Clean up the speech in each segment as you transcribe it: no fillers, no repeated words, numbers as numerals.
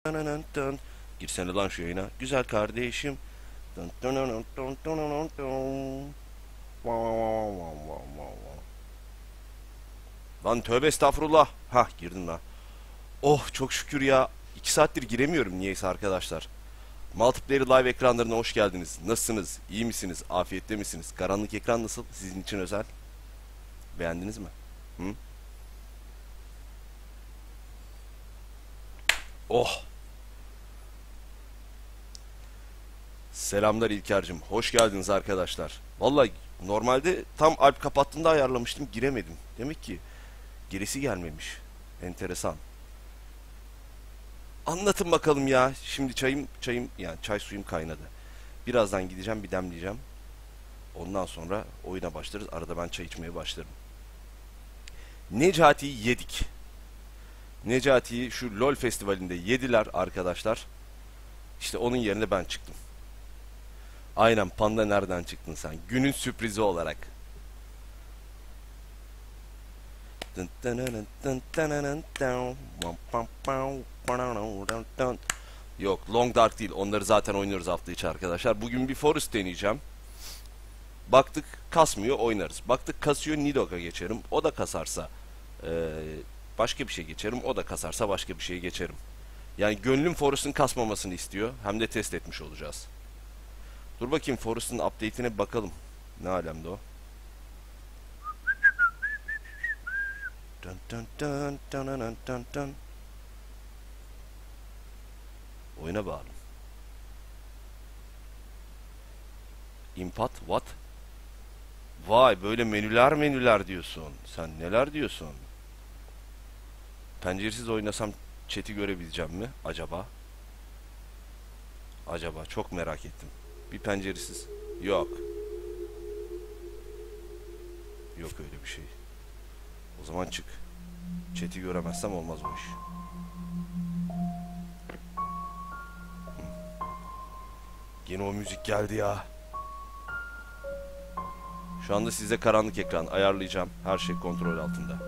Girsene lan şu yayına. Güzel kardeşim. Lan tövbe estağfurullah. Hah girdim lan. Oh çok şükür ya. 2 saattir giremiyorum niyeyse arkadaşlar. Multiplayer Live ekranlarına hoş geldiniz. Nasılsınız? İyi misiniz? Afiyette misiniz? Karanlık ekran nasıl? Sizin için özel. Beğendiniz mi? Hı? Oh! Selamlar İlker'cim. Hoş geldiniz arkadaşlar. Vallahi normalde tam Alp kapattığında ayarlamıştım. Giremedim. Demek ki gerisi gelmemiş. Enteresan. Anlatın bakalım ya. Şimdi çayım yani çay suyum kaynadı. Birazdan gideceğim bir demleyeceğim. Ondan sonra oyuna başlarız. Arada ben çay içmeye başlarım. Necati'yi yedik. Necati'yi şu LoL festivalinde yediler arkadaşlar. İşte onun yerine ben çıktım. Aynen Panda nereden çıktın sen? Günün sürprizi olarak. Yok Long Dark değil. Onları zaten oynuyoruz hafta içi arkadaşlar. Bugün bir Forest deneyeceğim. Baktık kasmıyor oynarız. Baktık kasıyor Nidog'a geçerim. O da kasarsa başka bir şey geçerim. O da kasarsa başka bir şey geçerim. Yani gönlüm Forest'ın kasmamasını istiyor. Hem de test etmiş olacağız. Dur bakayım Forest'ın update'ine bir bakalım. Ne alemde o? Dun dun dun dun dun dun dun. Oyuna bağlı. Input what? Vay böyle menüler diyorsun. Sen neler diyorsun? Penceresiz oynasam chat'i görebileceğim mi? Acaba? Acaba çok merak ettim. Bir penceresiz. Yok. Yok öyle bir şey. O zaman çık. Chat'i göremezsem olmaz o iş. Yine o müzik geldi ya. Şu anda sizde karanlık ekran ayarlayacağım. Her şey kontrol altında.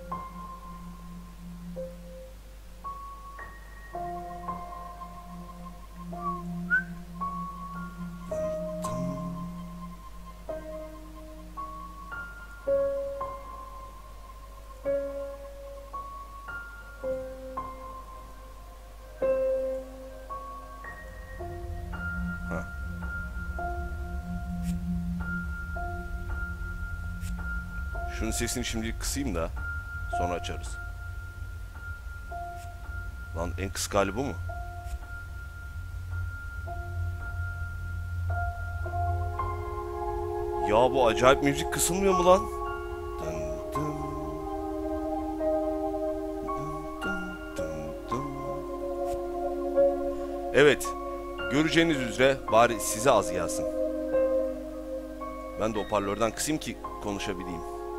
Heh. Şunun sesini şimdilik kısayım da sonra açarız. Lan en kısa hali bu mu? Ya bu acayip müzik kısılmıyor mu lan? Dın dın, dın dın dın. Evet. Göreceğiniz üzere bari size az gelsin. Ben de hoparlörden kısayım ki konuşabileyim.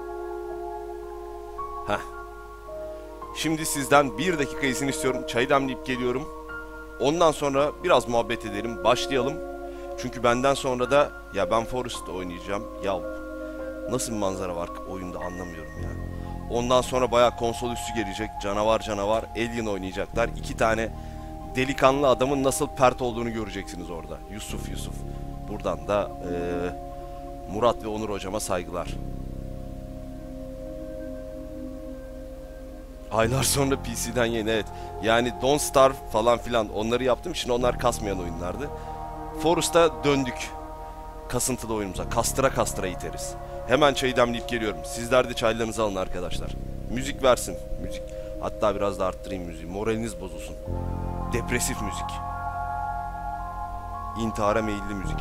Heh. Şimdi sizden bir dakika izin istiyorum. Çay demleyip geliyorum. Ondan sonra biraz muhabbet edelim. Başlayalım. Çünkü benden sonra da ya ben Forest oynayacağım. Ya nasıl bir manzara var oyunda anlamıyorum ya. Ondan sonra bayağı konsol üstü gelecek. Canavar Alien oynayacaklar. 2 tane delikanlı adamın nasıl pert olduğunu göreceksiniz orada. Yusuf. Buradan da Murat ve Onur hocama saygılar. Aylar sonra PC'den yeni evet. Yani Don't Starve falan filan onları yaptım. Şimdi onlar kasmayan oyunlardı. Forest'a döndük. Kasıntılı oyunumuza. Kastıra iteriz. Hemen çayı demleyip geliyorum. Sizler de çaylarınızı alın arkadaşlar. Müzik versin. Müzik. Hatta biraz da arttırayım müziği. Moraliniz bozulsun. Depresif müzik. İntihara meyilli müzik.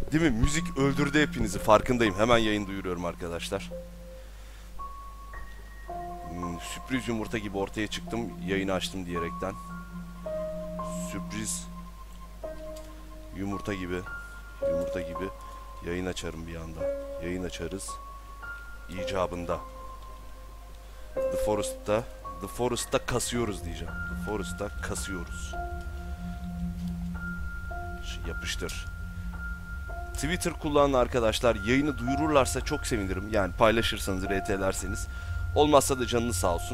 Değil mi? Müzik öldürdü hepinizi. Farkındayım. Hemen yayın duyuruyorum arkadaşlar. Sürpriz yumurta gibi ortaya çıktım. Yayını açtım diyerekten. Sürpriz yumurta gibi. Yumurta gibi. Yayın açarım bir anda. Yayın açarız. İcabında. The Forest'ta kasıyoruz diyeceğim. The Forest'ta kasıyoruz. Yapıştır. Twitter kullanan arkadaşlar yayını duyururlarsa çok sevinirim. Yani paylaşırsanız, RT'lerseniz. Olmazsa da canınız sağ olsun.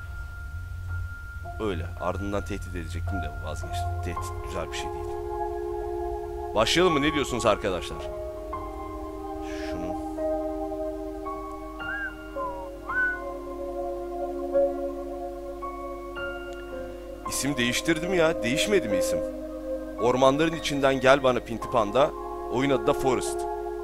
Öyle. Ardından tehdit edecektim de vazgeçtim. Tehdit güzel bir şey değil. Başlayalım mı? Ne diyorsunuz arkadaşlar? Şunu. İsim değiştirdim ya. Değişmedi mi isim? Ormanların içinden gel bana Pinti Panda. Oyun adı da Forest.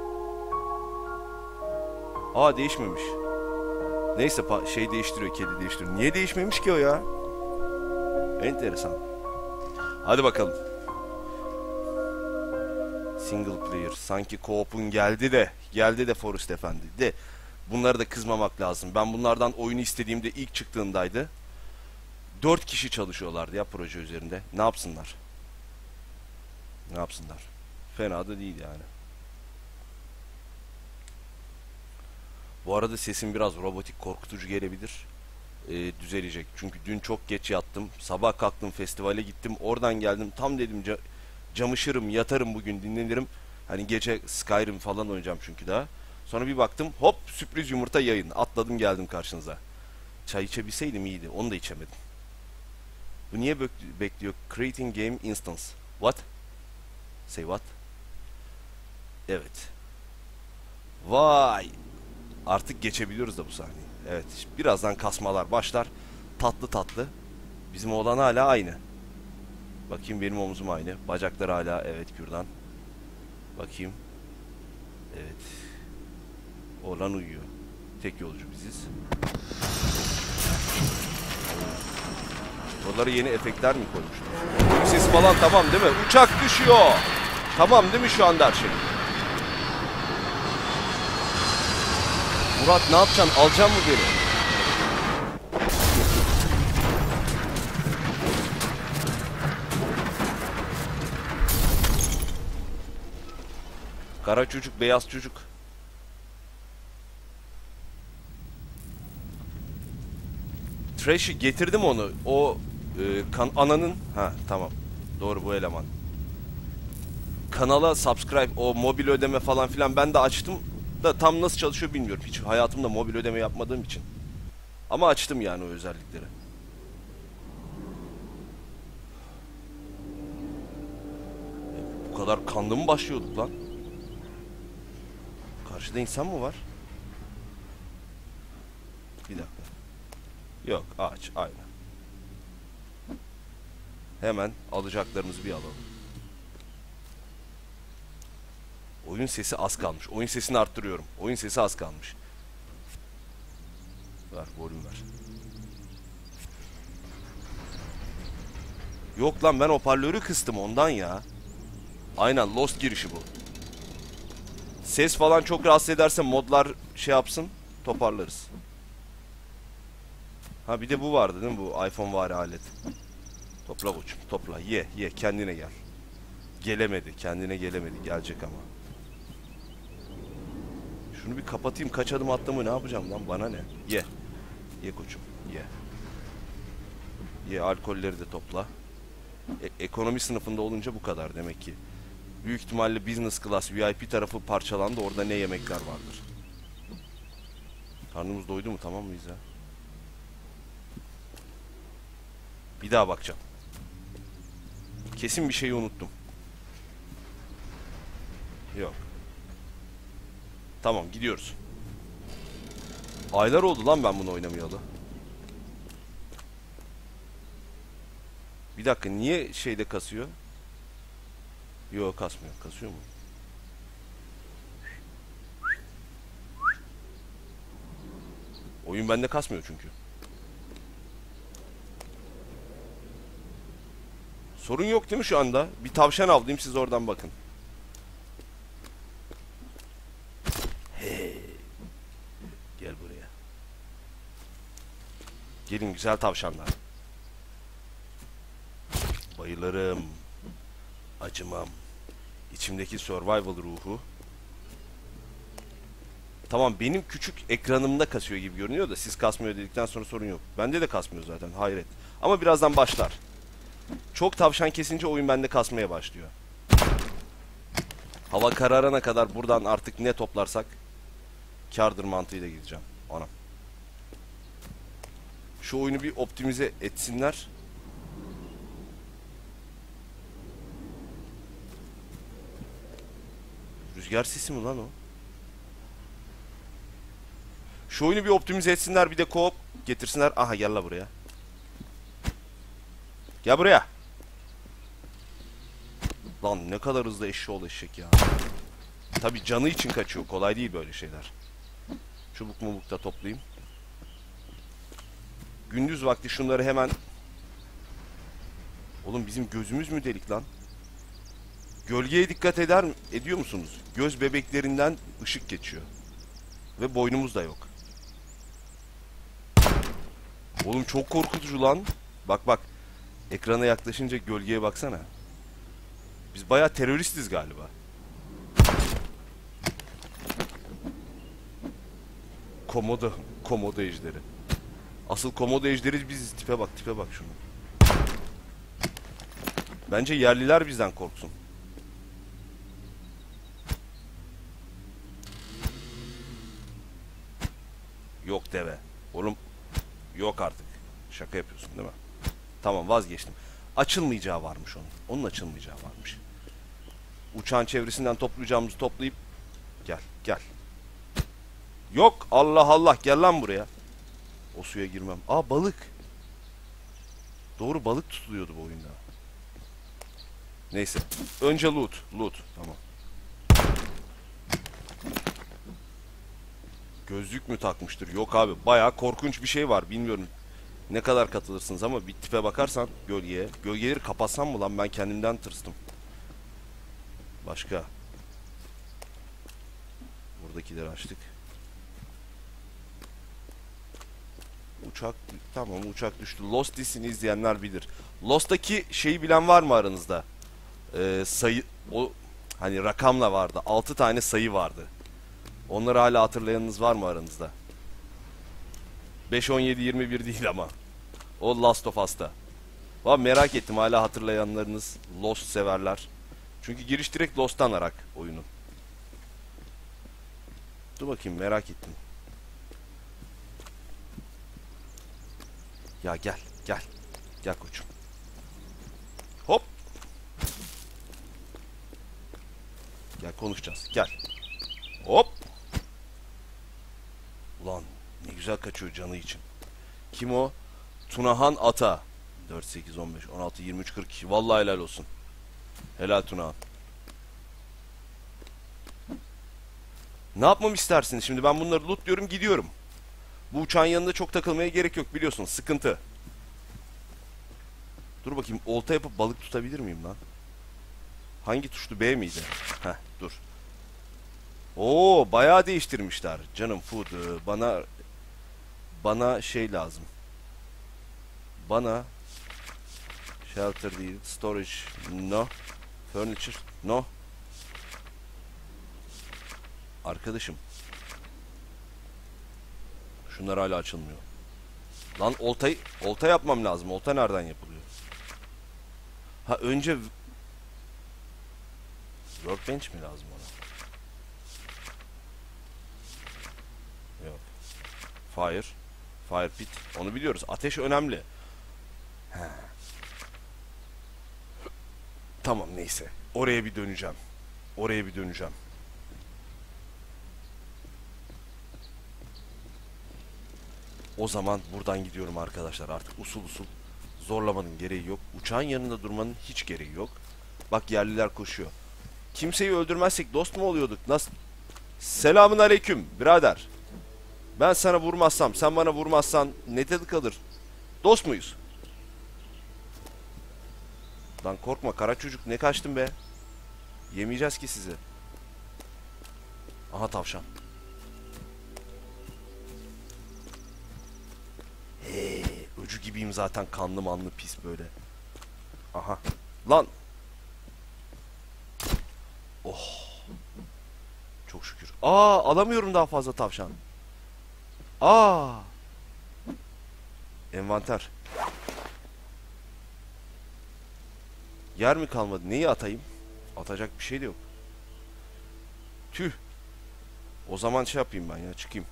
Aa, değişmemiş. Neyse şey değiştiriyor, kedi değiştiriyor. Niye değişmemiş ki o ya? Enteresan. Hadi bakalım. Single player. Sanki co-op'un geldi de Forest Efendi. De bunlara da kızmamak lazım. Ben bunlardan oyunu istediğimde ilk çıktığındaydı. 4 kişi çalışıyorlardı ya proje üzerinde. Ne yapsınlar? Ne yapsınlar? Fena da değil yani. Bu arada sesim biraz robotik, korkutucu gelebilir. Düzelecek. Çünkü dün çok geç yattım. Sabah kalktım, festivale gittim. Oradan geldim. Tam dedim camışırım, yatarım bugün, dinlenirim. Hani gece Skyrim falan oynayacağım çünkü daha. Sonra bir baktım, hop, sürpriz yumurta yayın. Atladım geldim karşınıza. Çay içebilseydim iyiydi. Onu da içemedim. Bu niye bekliyor? Creating game instance. What? Say what? Evet. Vay. Artık geçebiliyoruz da bu sahneyi. Evet. Birazdan kasmalar başlar. Tatlı tatlı. Bizim oğlan hala aynı. Bakayım, benim omzum aynı. Bacaklar hala, evet, kürdan. Bakayım. Evet. Oğlan uyuyor. Tek yolcu biziz. Oralara yeni efektler mi koymuşlar? Ses falan tamam değil mi? Uçak düşüyor. Tamam değil mi şu anda her şey? Murat, ne yapacaksın? Alacak mı beni? Kara çocuk, beyaz çocuk. Trash'i getirdim onu. O ananın... Ha tamam. Doğru, bu eleman. Kanala subscribe, o mobil ödeme falan filan ben de açtım. Da tam nasıl çalışıyor bilmiyorum. Hiç hayatımda mobil ödeme yapmadığım için. Ama açtım yani o özellikleri. Bu kadar kanlı mı başlıyorduk lan? Karşıda insan mı var? Bir dakika. Yok, ağaç aynı. Hemen alacaklarımızı bir alalım. Oyun sesi az kalmış. Oyun sesini arttırıyorum. Oyun sesi az kalmış. Ver, volüm ver. Yok lan, ben hoparlörü kıstım ondan ya. Aynen, Lost girişi bu. Ses falan çok rahatsız ederse modlar şey yapsın, toparlarız. Ha bir de bu vardı değil mi, bu iPhone vari alet. Topla koçum, topla, ye kendine gel. Gelemedi, kendine gelemedi, gelecek ama. Şunu bir kapatayım, kaç adım attığımı ne yapacağım lan, bana ne? Ye koçum, ye. Ye, alkolleri de topla. Ekonomi sınıfında olunca bu kadar demek ki. Büyük ihtimalle business class VIP tarafı parçalandı, orada ne yemekler vardır. Karnımız doydu mu, tamam mıyız ya? Bir daha bakacağım. Kesin bir şeyi unuttum. Yok. Tamam, gidiyoruz. Aylar oldu lan ben bunu oynamayalı. Bir dakika, niye şeyde kasıyor? Yok, kasmıyor. Kasıyor mu? Oyun bende kasmıyor çünkü. Sorun yok değil mi şu anda? Bir tavşan avlayayım, siz oradan bakın. Gelin güzel tavşanlar. Bayılırım. Acımam. İçimdeki survival ruhu. Tamam, benim küçük ekranımda kasıyor gibi görünüyor da siz kasmıyor dedikten sonra sorun yok. Bende de kasmıyor zaten, hayret. Ama birazdan başlar. Çok tavşan kesince oyun bende kasmaya başlıyor. Hava kararana kadar buradan artık ne toplarsak kârdır mantığıyla gideceğim. Anam. Şu oyunu bir optimize etsinler. Rüzgar sesi mi lan o? Şu oyunu bir optimize etsinler, bir de co-op getirsinler. Aha, gel la buraya. Gel buraya. Lan ne kadar hızlı eşşoğlu eşek ya. Tabi canı için kaçıyor. Kolay değil böyle şeyler. Çubuk mubuk da toplayayım. Gündüz vakti şunları hemen... Oğlum bizim gözümüz mü delik lan? Gölgeye dikkat ediyor musunuz? Göz bebeklerinden ışık geçiyor. Ve boynumuz da yok. Oğlum çok korkutucu lan. Bak bak. Ekrana yaklaşınca gölgeye baksana. Biz bayağı teröristiz galiba. Komodo ejderi. Asıl komodo ejderi biziz. Tipe bak, tipe bak şunu. Bence yerliler bizden korksun. Yok deve. Oğlum yok artık. Şaka yapıyorsun değil mi? Tamam, vazgeçtim. Açılmayacağı varmış onun. Onun açılmayacağı varmış. Uçağın çevresinden toplayacağımızı toplayıp gel gel. Yok, Allah Allah, gel lan buraya. O suya girmem. Aa, balık. Doğru, balık tutuluyordu bu oyunda. Neyse. Önce loot. Loot. Tamam. Gözlük mü takmıştır? Yok abi. Bayağı korkunç bir şey var. Bilmiyorum ne kadar katılırsınız ama bir tipe bakarsan gölgeye. Gölgeleri kapatsam mı lan? Ben kendimden tırstım. Başka. Buradakileri açtık. Uçak, tamam, uçak düştü. Lost dizisini izleyenler bilir. Lost'taki şeyi bilen var mı aranızda? Sayı, o hani rakamla vardı. 6 tane sayı vardı. Onları hala hatırlayanınız var mı aranızda? 5, 17, 21 değil ama. O Last of Us'ta. Vallahi merak ettim, hala hatırlayanlarınız, Lost severler. Çünkü giriş direkt Lost'tan arak oyunun. Dur bakayım, merak ettim. Ya gel, gel. Gel koçum. Hop. Gel konuşacağız, gel. Hop. Ulan ne güzel kaçıyor canı için. Kim o? Tunahan Ata. 4, 8, 15, 16, 23, 42. Vallahi helal olsun. Helal Tunahan. Ne yapmamı istersiniz? Şimdi ben bunları lootluyorum, gidiyorum. Bu uçağın yanında çok takılmaya gerek yok, biliyorsun. Sıkıntı. Dur bakayım, olta yapıp balık tutabilir miyim lan? Hangi tuştu? B miydi? Heh, dur. Oo, bayağı değiştirmişler. Canım food. Bana şey lazım. Bana shelter değil, storage no, furniture no. Arkadaşım. Şunlar hala açılmıyor. Lan olta yapmam lazım. Olta nereden yapılıyor? Ha, önce workbench mi lazım ona? Yok. Fire pit. Onu biliyoruz. Ateş önemli. He. Tamam, neyse. Oraya bir döneceğim. Oraya bir döneceğim. O zaman buradan gidiyorum arkadaşlar. Artık usul usul. Zorlamanın gereği yok. Uçağın yanında durmanın hiç gereği yok. Bak, yerliler koşuyor. Kimseyi öldürmezsek dost mu oluyorduk? Nasıl? Selamun aleyküm birader. Ben sana vurmazsam, sen bana vurmazsan ne tadı kalır? Dost muyuz? Lan korkma kara çocuk, ne kaçtın be? Yemeyeceğiz ki sizi. Aha, tavşan. gibiyim zaten, kanlı manlı pis böyle. Aha. Lan. Oh. Çok şükür. Alamıyorum daha fazla tavşan. Envanter. Yer mi kalmadı? Neyi atayım? Atacak bir şey de yok. Tüh. O zaman şey yapayım ben ya, çıkayım.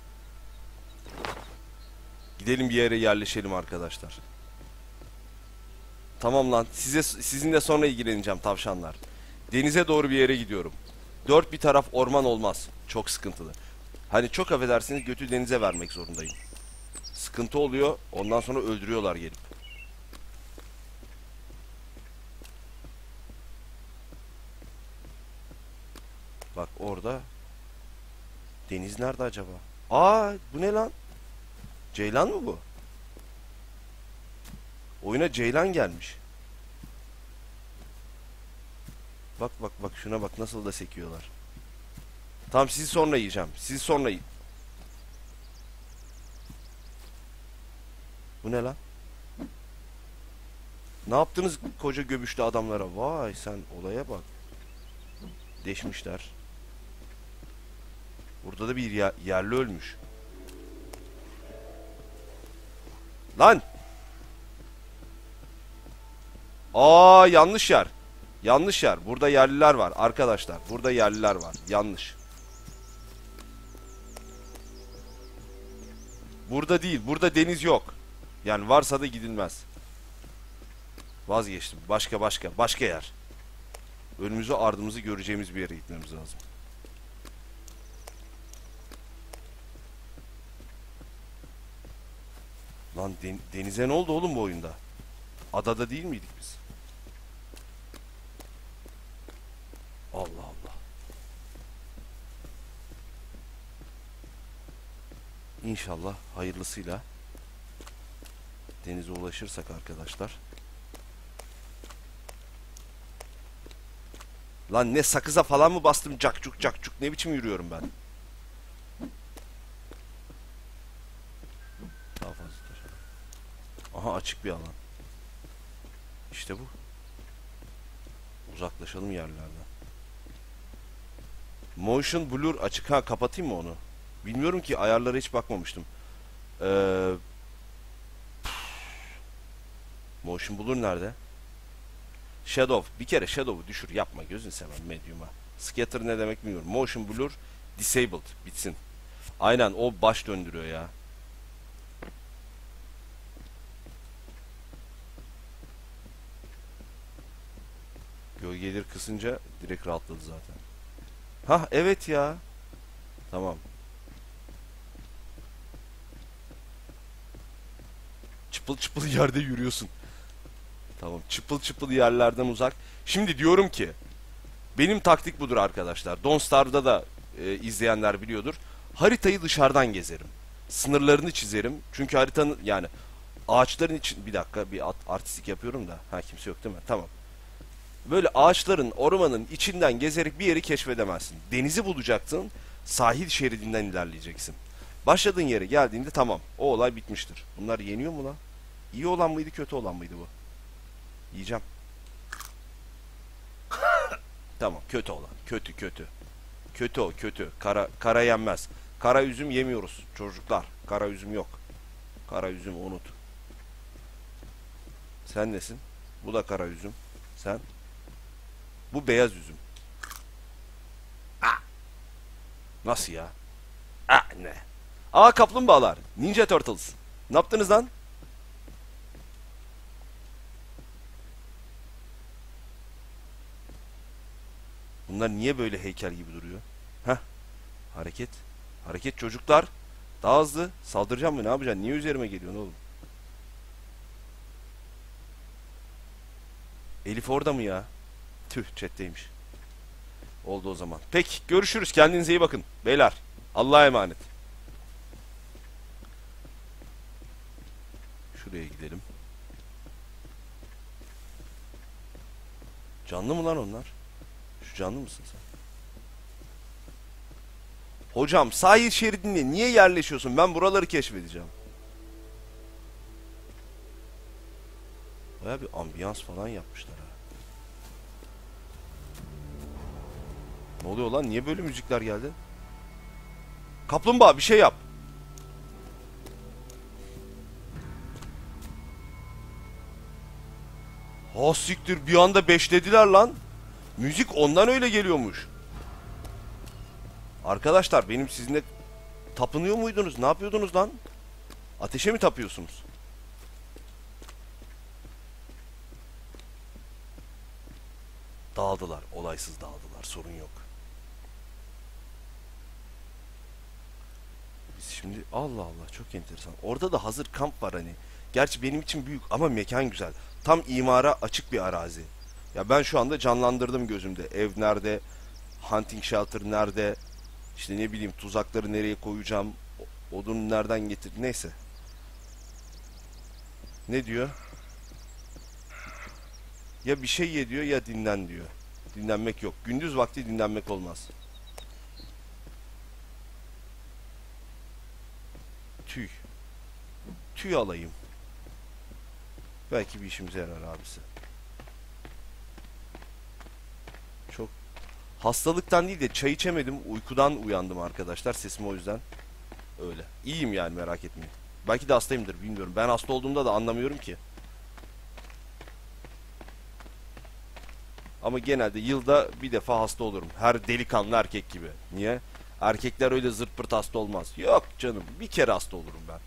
Gidelim bir yere yerleşelim arkadaşlar. Tamam lan. Sizinle sonra ilgileneceğim tavşanlar. Denize doğru bir yere gidiyorum. Dört bir taraf orman olmaz. Çok sıkıntılı. Hani çok affedersiniz, götü denize vermek zorundayım. Sıkıntı oluyor. Ondan sonra öldürüyorlar gelip. Bak orada. Deniz nerede acaba? Bu ne lan? Ceylan mı bu? Oyuna ceylan gelmiş. Bak bak bak, şuna bak nasıl da sekiyorlar. Tamam, sizi sonra yiyeceğim. Sizi sonra Bu ne lan? Ne yaptınız koca göbüşlü adamlara? Vay sen, olaya bak. Deşmişler. Burada da bir yerli ölmüş. Lan! Yanlış yer. Yanlış yer. Burada yerliler var arkadaşlar. Burada yerliler var. Yanlış. Burada değil. Burada deniz yok. Yani varsa da gidilmez. Vazgeçtim. Başka yer. Önümüzü ardımızı göreceğimiz bir yere gitmemiz lazım. Lan denize ne oldu oğlum bu oyunda? Adada değil miydik biz? Allah Allah. İnşallah hayırlısıyla denize ulaşırsak arkadaşlar. Lan ne, sakıza falan mı bastım, cakcuk cakcuk, ne biçim yürüyorum ben? Daha fazla taş. Aha, açık bir alan. İşte bu. Uzaklaşalım yerlerden. Motion blur açık. Kapatayım mı onu? Bilmiyorum ki, ayarlara hiç bakmamıştım. Motion blur nerede? Shadow. Bir kere Shadow'u düşür, yapma gözün seveyim medium'a. Scatter ne demek bilmiyorum. Motion blur disabled. Bitsin. Aynen, o baş döndürüyor ya. Gölgeleri kısınca direkt rahatladı zaten. Evet ya. Tamam. Çıpıl çıpıl yerde yürüyorsun. Tamam, çıpıl çıpıl yerlerden uzak. Şimdi diyorum ki, benim taktik budur arkadaşlar. Don't Starve'da da izleyenler biliyordur. Haritayı dışarıdan gezerim. Sınırlarını çizerim. Çünkü haritanın, yani ağaçların için, bir dakika, bir artistik yapıyorum da. Kimse yok değil mi? Tamam. Böyle ağaçların, ormanın içinden gezerek bir yeri keşfedemezsin. Denizi bulacaksın, sahil şeridinden ilerleyeceksin. Başladığın yere geldiğinde tamam, o olay bitmiştir. Bunlar yeniyor mu lan? İyi olan mıydı, kötü olan mıydı bu? Yiyeceğim. Tamam, kötü olan. Kötü. Kötü o, kötü. Kara yenmez. Kara üzüm yemiyoruz çocuklar. Kara üzüm yok. Kara üzüm unut. Sen nesin? Bu da kara üzüm. Sen? Bu beyaz üzüm. Nasıl ya? Ne? Kaplumbağalar. Ninja Turtles. Ne yaptınız lan? Bunlar niye böyle heykel gibi duruyor? Hareket. Hareket çocuklar. Daha hızlı. Saldıracağım mı? Ne yapacaksın? Niye üzerime geliyorsun oğlum? Elif orada mı ya? Tüh, chatteymiş. Oldu o zaman. Peki, görüşürüz. Kendinize iyi bakın. Beyler. Allah'a emanet. Şuraya gidelim. Canlı mı lan onlar? Şu canlı mısın sen? Hocam, sahil şeridinde niye yerleşiyorsun? Ben buraları keşfedeceğim. Baya bir ambiyans falan yapmışlar ha. Ne oluyor lan? Niye böyle müzikler geldi? Kaplumbağa bir şey yap. Ha siktir, bir anda beşlediler lan. Müzik ondan öyle geliyormuş. Arkadaşlar benim sizinle tapınıyor muydunuz? Ne yapıyordunuz lan? Ateşe mi tapıyorsunuz? Dağıldılar. Olaysız dağıldılar. Sorun yok. Biz şimdi Allah Allah, çok enteresan. Orada da hazır kamp var hani. Gerçi benim için büyük ama mekan güzel. Tam imara açık bir arazi. Ya ben şu anda canlandırdım gözümde. Ev nerede? Hunting shelter nerede? İşte ne bileyim, tuzakları nereye koyacağım? Odunu nereden getir? Neyse. Ne diyor? Ya bir şey ye diyor ya dinlen diyor. Dinlenmek yok. Gündüz vakti dinlenmek olmaz. Tüy. Tüy alayım. Belki bir işimize yarar abisi. Çok hastalıktan değil de çay içemedim. Uykudan uyandım arkadaşlar. Sesim o yüzden öyle. İyiyim yani, merak etmeyin. Belki de hastayımdır, bilmiyorum. Ben hasta olduğumda da anlamıyorum ki. Ama genelde yılda bir defa hasta olurum. Her delikanlı erkek gibi. Niye? Erkekler öyle zırt pırt hasta olmaz. Yok canım, bir kere hasta olurum ben.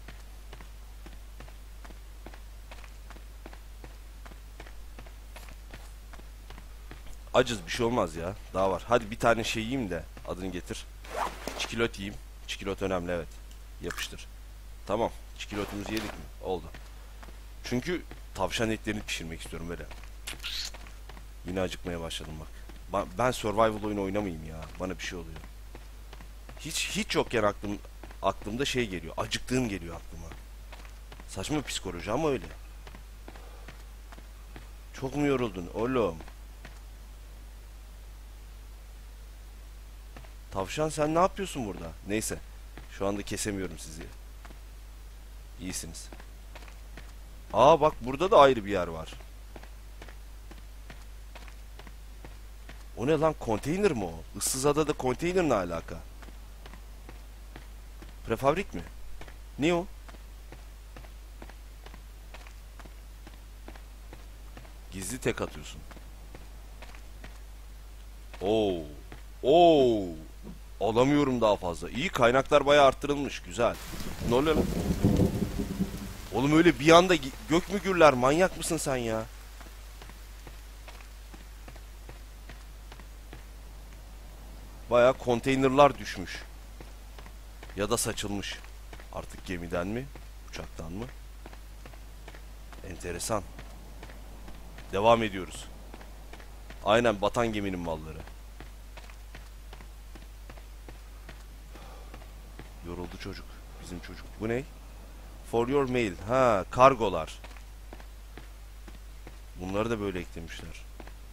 Acız, bir şey olmaz ya. Daha var. Hadi bir tane şey yiyeyim de adını getir. Çikolata yiyeyim. Çikolata önemli, evet. Yapıştır. Tamam. Çikolatamızı yedik mi? Oldu. Çünkü tavşan etlerini pişirmek istiyorum böyle. Yine acıkmaya başladım bak. Ben survival oyunu oynamayayım ya. Bana bir şey oluyor. Hiç yokken aklımda şey geliyor. Acıktığım geliyor aklıma. Saçma bir psikoloji ama öyle. Çok mu yoruldun oğlum? Tavşan sen ne yapıyorsun burada? Neyse. Şu anda kesemiyorum sizi. İyisiniz. Aa bak, burada da ayrı bir yer var. O ne lan, konteyner mi o? Issızada'da konteyner ne alaka? Prefabrik mi? Ne o? Gizli tek atıyorsun. Oo. Oo. Alamıyorum daha fazla. İyi, kaynaklar bayağı arttırılmış. Güzel. Ne oluyor lan? Oğlum öyle bir anda gök mü gürler? Manyak mısın sen ya? Bayağı konteynerlar düşmüş. Ya da saçılmış. Artık gemiden mi? Uçaktan mı? Enteresan. Devam ediyoruz. Aynen, batan geminin malları. Yoruldu çocuk. Bizim çocuk. Bu ne? For your mail. Ha, kargolar. Bunları da böyle eklemişler.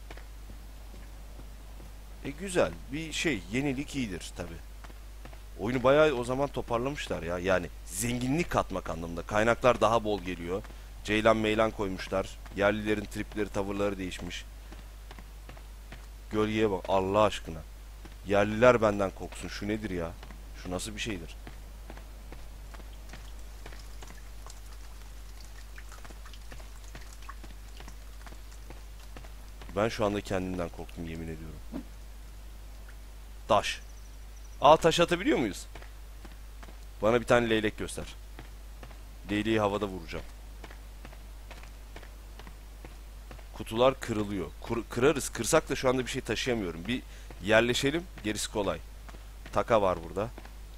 Güzel. Bir şey. Yenilik iyidir tabi. Oyunu bayağı o zaman toparlamışlar ya. Yani zenginlik katmak anlamında. Kaynaklar daha bol geliyor. Ceylan meylan koymuşlar. Yerlilerin tripleri, tavırları değişmiş. Gölgeye bak Allah aşkına. Yerliler benden korksun. Şu nedir ya? Şu nasıl bir şeydir? Ben şu anda kendimden korktum, yemin ediyorum. Taş. Aa, taş atabiliyor muyuz? Bana bir tane leylek göster. Leyleği havada vuracağım. Kutular kırılıyor. Kırarız. Kırsak da şu anda bir şey taşıyamıyorum. Bir yerleşelim. Gerisi kolay. Taka var burada.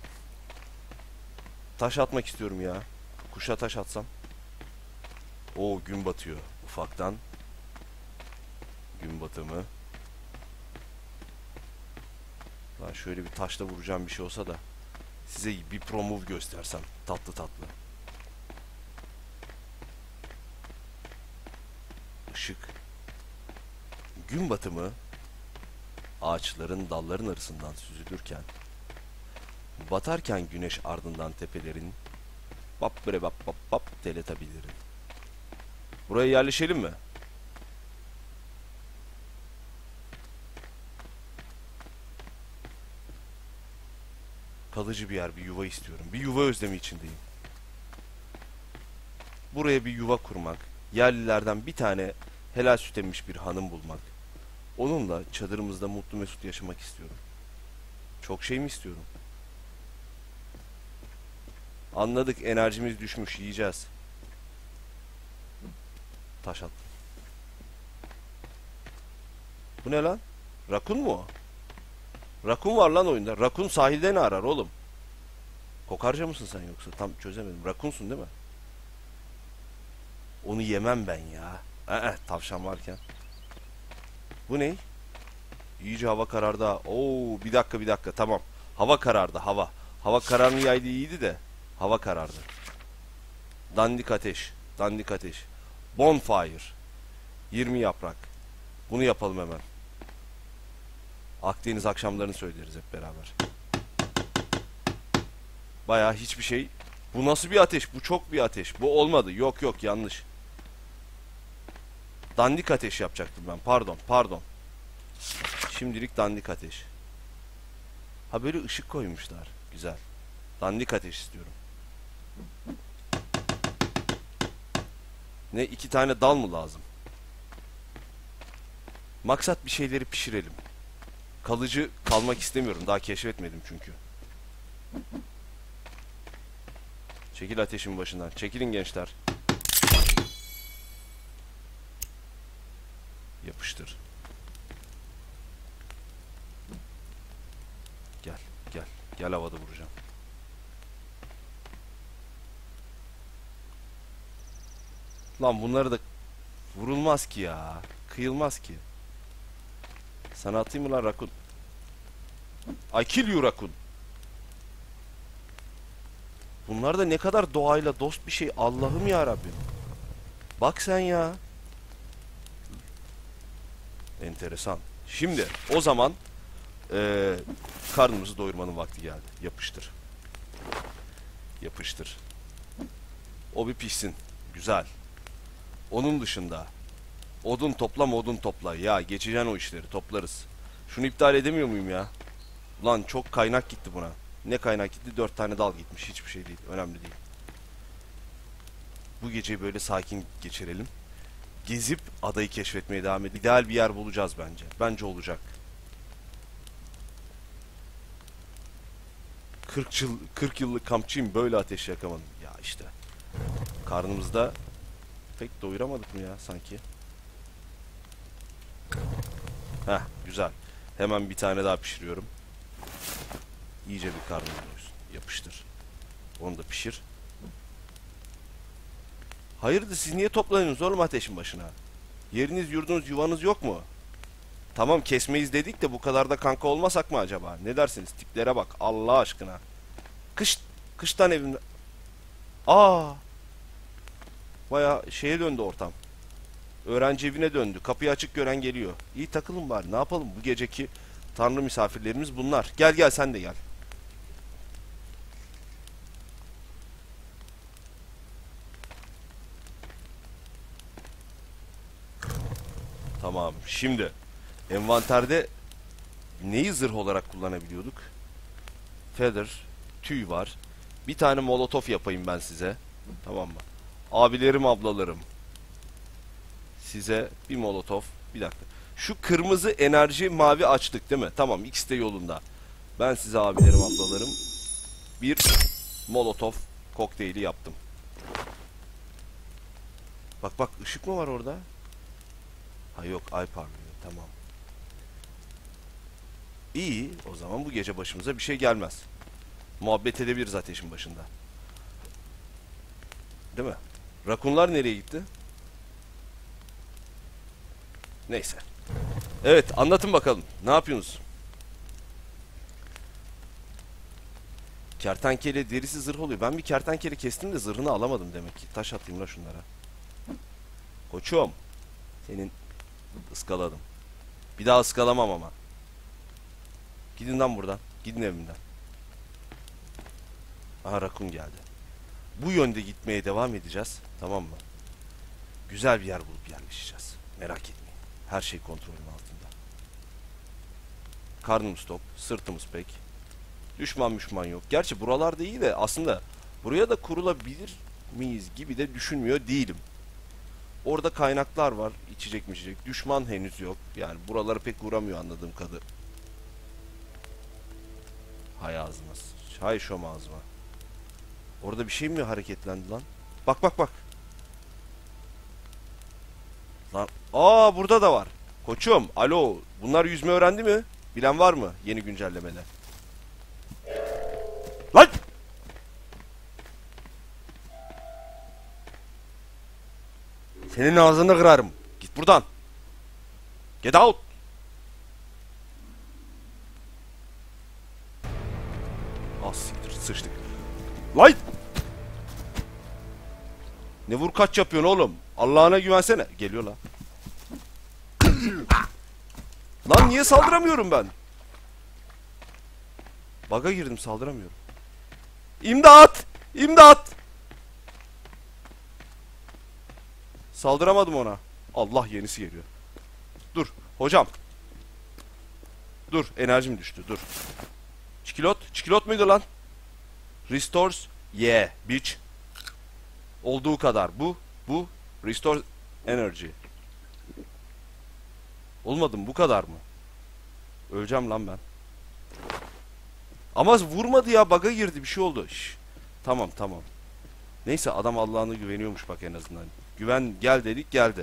Taş atmak istiyorum ya. Kuşa taş atsam. Oo, gün batıyor. Ufaktan. Gün batımı. Lan şöyle bir taşla vuracağım bir şey olsa da size bir pro move göstersem. Tatlı tatlı. Işık. Gün batımı ağaçların, dalların arasından süzülürken, batarken güneş ardından tepelerin, bap bre bap bap bap teletabilirin. Buraya yerleşelim mi? Kalıcı bir yer, bir yuva istiyorum. Bir yuva özlemi içindeyim. Buraya bir yuva kurmak, yerlilerden bir tane helal süt emmiş bir hanım bulmak. Onunla çadırımızda mutlu mesut yaşamak istiyorum. Çok şey mi istiyorum? Anladık, enerjimiz düşmüş, yiyeceğiz. Taş at. Bu ne lan? Rakun mu o? Rakun var lan oyunda. Rakun sahilde ne arar oğlum? Kokarca mısın sen yoksa? Tam çözemedim. Rakunsun değil mi? Onu yemem ben ya. Tavşan varken. Bu ne? İyice hava karardı ha. Oo, bir dakika tamam. Hava karardı, hava. Hava kararını yaydı, iyiydi de. Hava karardı. Dandik ateş. Dandik ateş. Bonfire. 20 yaprak. Bunu yapalım hemen. Akdeniz akşamlarını söyleriz hep beraber. Bayağı hiçbir şey. Bu nasıl bir ateş? Bu çok bir ateş. Bu olmadı. Yok yanlış. Dandik ateş yapacaktım ben. Pardon. Şimdilik dandik ateş. Ha, böyle ışık koymuşlar. Güzel. Dandik ateş istiyorum. Ne, 2 tane dal mı lazım? Maksat bir şeyleri pişirelim. Kalıcı kalmak istemiyorum. Daha keşfetmedim çünkü. Çekil ateşin başından. Çekilin gençler. Yapıştır. Gel havada vuracağım. Lan bunları da vurulmaz ki ya. Kıyılmaz ki. Sana atayım mı lan rakun? I kill you rakun. Bunlar da ne kadar doğayla dost bir şey. Allah'ım ya Rabbim. Bak sen ya. Enteresan. Şimdi o zaman karnımızı doyurmanın vakti geldi. Yapıştır. Yapıştır. O bir pişsin. Güzel. Onun dışında odun topla. Ya geçeceksin o işleri, toplarız. Şunu iptal edemiyor muyum ya? Ulan çok kaynak gitti buna. Ne kaynak gitti? 4 tane dal gitmiş. Hiçbir şey değil. Önemli değil. Bu geceyi böyle sakin geçirelim. Gezip adayı keşfetmeye devam edelim. İdeal bir yer bulacağız bence. Bence olacak. 40 yıllık kampçıyım, böyle ateş yakamadım. Ya işte. Karnımızda pek doyuramadık mı ya sanki? Heh, güzel. Hemen bir tane daha pişiriyorum. İyice bir karnım doysun. Yapıştır. Onu da pişir. Hayırdır, siz niye toplanıyorsunuz oğlum ateşin başına? Yeriniz, yurdunuz, yuvanız yok mu? Tamam, kesmeyiz dedik de bu kadar da kanka olmasak mı acaba? Ne dersiniz? Tiplere bak Allah aşkına. Kıştan evimde. Aa! Baya şeye döndü ortam. Öğrenci evine döndü. Kapıyı açık gören geliyor. İyi, takılın bari. Ne yapalım? Bu geceki tanrı misafirlerimiz bunlar. Gel sen de gel. Tamam. Şimdi envanterde neyi zırh olarak kullanabiliyorduk? Feather, tüy var. Bir tane molotof yapayım ben size. Tamam mı? Abilerim, ablalarım. Size bir molotof. Bir dakika. Şu kırmızı enerji, mavi açtık değil mi? Tamam, ikisi de yolunda. Ben size abilerim, ablalarım bir molotof kokteyli yaptım. Bak ışık mı var orada? Ha yok, ay parlıyor. Tamam. İyi, o zaman bu gece başımıza bir şey gelmez. Muhabbet edebiliriz ateşin başında. Değil mi? Rakunlar nereye gitti? Neyse. Evet, anlatın bakalım. Ne yapıyorsunuz? Kertenkele derisi zırh oluyor. Ben bir kertenkele kestim de zırhını alamadım demek ki. Taş atayım la şunlara. Koçum. Senin ıskaladım. Bir daha ıskalamam ama. Gidin lan buradan. Gidin evimden. Aha, rakun geldi. Bu yönde gitmeye devam edeceğiz. Tamam mı? Güzel bir yer bulup yerleşeceğiz. Merak etmeyin. Her şey kontrolüm altında. Karnımız tok, sırtımız pek. Düşman yok. Gerçi buralarda iyi de aslında buraya da kurulabilir miyiz gibi de düşünmüyor değilim. Orada kaynaklar var, içecek. Düşman henüz yok. Yani buraları pek uğramıyor anladığım kadarıyla. Hay ağzıma. Hay şom ağzıma. Orada bir şey mi hareketlendi lan? Bak. Lan. Aa, burada da var. Koçum, alo. Bunlar yüzme öğrendi mi? Bilen var mı yeni güncellemede? Lan! Senin ağzını kırarım. Git buradan. Get out. Ah siktir, sıçtık. Lan! Ne vur kaç yapıyorsun oğlum? Allah'ına güvensene. Geliyor lan. Lan niye saldıramıyorum ben? Bug'a girdim, saldıramıyorum. İmdat! İmdat! Saldıramadım ona. Allah, yenisi geliyor. Dur hocam. Dur, enerjim düştü, dur. Çikilot muydu lan? Restores. Yeah bitch. Olduğu kadar. Bu restore energy. Olmadı mı, bu kadar mı? Öleceğim lan ben. Ama vurmadı ya, bug'a girdi, bir şey oldu. Şş. Tamam. Neyse, adam Allah'ına güveniyormuş bak en azından. Güven, gel dedik, geldi.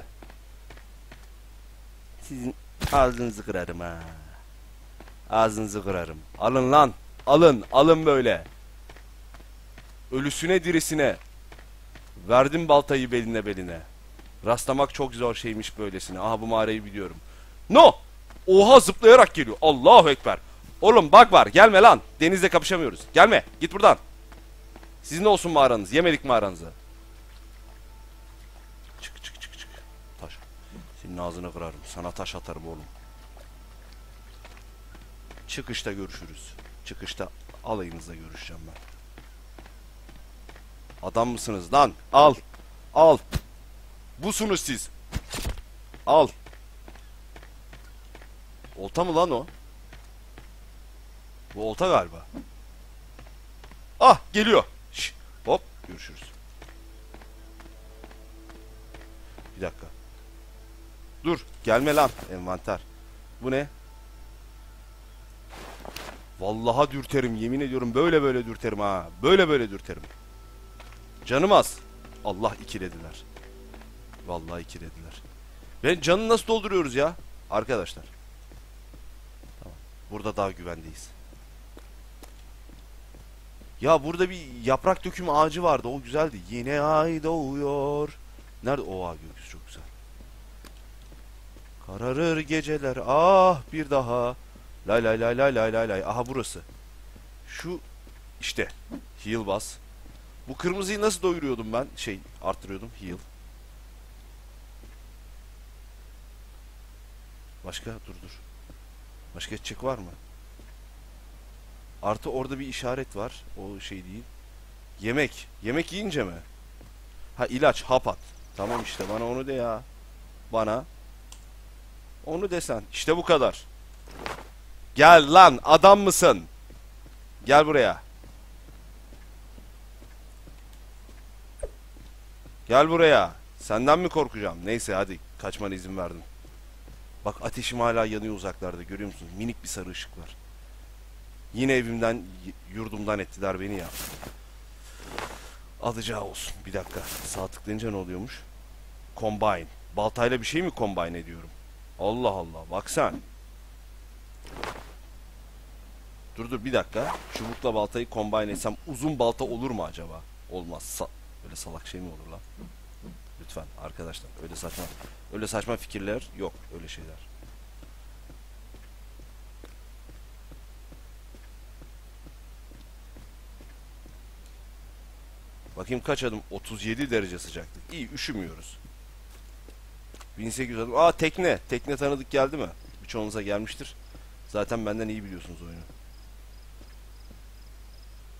Sizin ağzınızı kırarım ha. Ağzınızı kırarım. Alın lan. Alın böyle. Ölüsüne dirisine. Verdim baltayı beline. Rastlamak çok zor şeymiş böylesine. Aha, bu mağarayı biliyorum. No! Oha, zıplayarak geliyor. Allahu Ekber. Oğlum bak var, gelme lan. Denizle kapışamıyoruz. Gelme, git buradan. Sizin olsun mağaranız. Yemedik mağaranızı. Çık. Taş. Senin ağzını kırarım. Sana taş atarım oğlum. Çıkışta görüşürüz. Çıkışta alayınızla görüşeceğim ben. Adam mısınız lan? Al. Busunuz siz. Al. Olta mı lan o? Bu olta galiba. Ah, geliyor. Şş, hop, görüşürüz. Bir dakika. Dur, gelme lan envanter. Bu ne? Vallahi dürterim, yemin ediyorum, böyle dürterim ha. Böyle dürterim. Canım az. Allah, ikilediler. Vallahi ikilediler. Ben canı nasıl dolduruyoruz ya? Arkadaşlar. Tamam. Burada daha güvendeyiz. Ya burada bir yaprak dökümü ağacı vardı. O güzeldi. Yine ay doğuyor. Nerede? O ağaç, gökyüzü çok güzel. Kararır geceler. Ah, bir daha. Lay. Aha, burası. Şu işte. Heal bas. Bu kırmızıyı nasıl doyuruyordum ben? Arttırıyordum. Heal. Başka? Dur. Başka çek var mı? Artı orada bir işaret var. O şey değil. Yemek. Yemek yiyince mi? Ha, ilaç. Hap at. Tamam işte, bana onu de ya. Bana. Onu desen. İşte bu kadar. Gel lan, adam mısın? Gel buraya. Gel buraya. Senden mi korkacağım? Neyse, hadi kaçmana izin verdim. Bak, ateşim hala yanıyor uzaklarda, görüyor musun? Minik bir sarı ışık var. Yine evimden, yurdumdan ettiler beni ya. Alacağı olsun. Bir dakika. Sağ tıklayınca ne oluyormuş? Combine. Baltayla bir şey mi combine ediyorum? Allah Allah. Bak sen. Dur bir dakika. Çubukla baltayı combine etsem uzun balta olur mu acaba? Olmaz. Böyle salak şey mi olur lan? Lütfen arkadaşlar. Öyle saçma fikirler yok. Öyle şeyler. Bakayım kaç adım? 37 derece sıcaklık. İyi, üşümüyoruz. 1800 adım. Aa, tekne. Tekne tanıdık geldi mi? Birçoğunuza gelmiştir. Zaten benden iyi biliyorsunuz oyunu.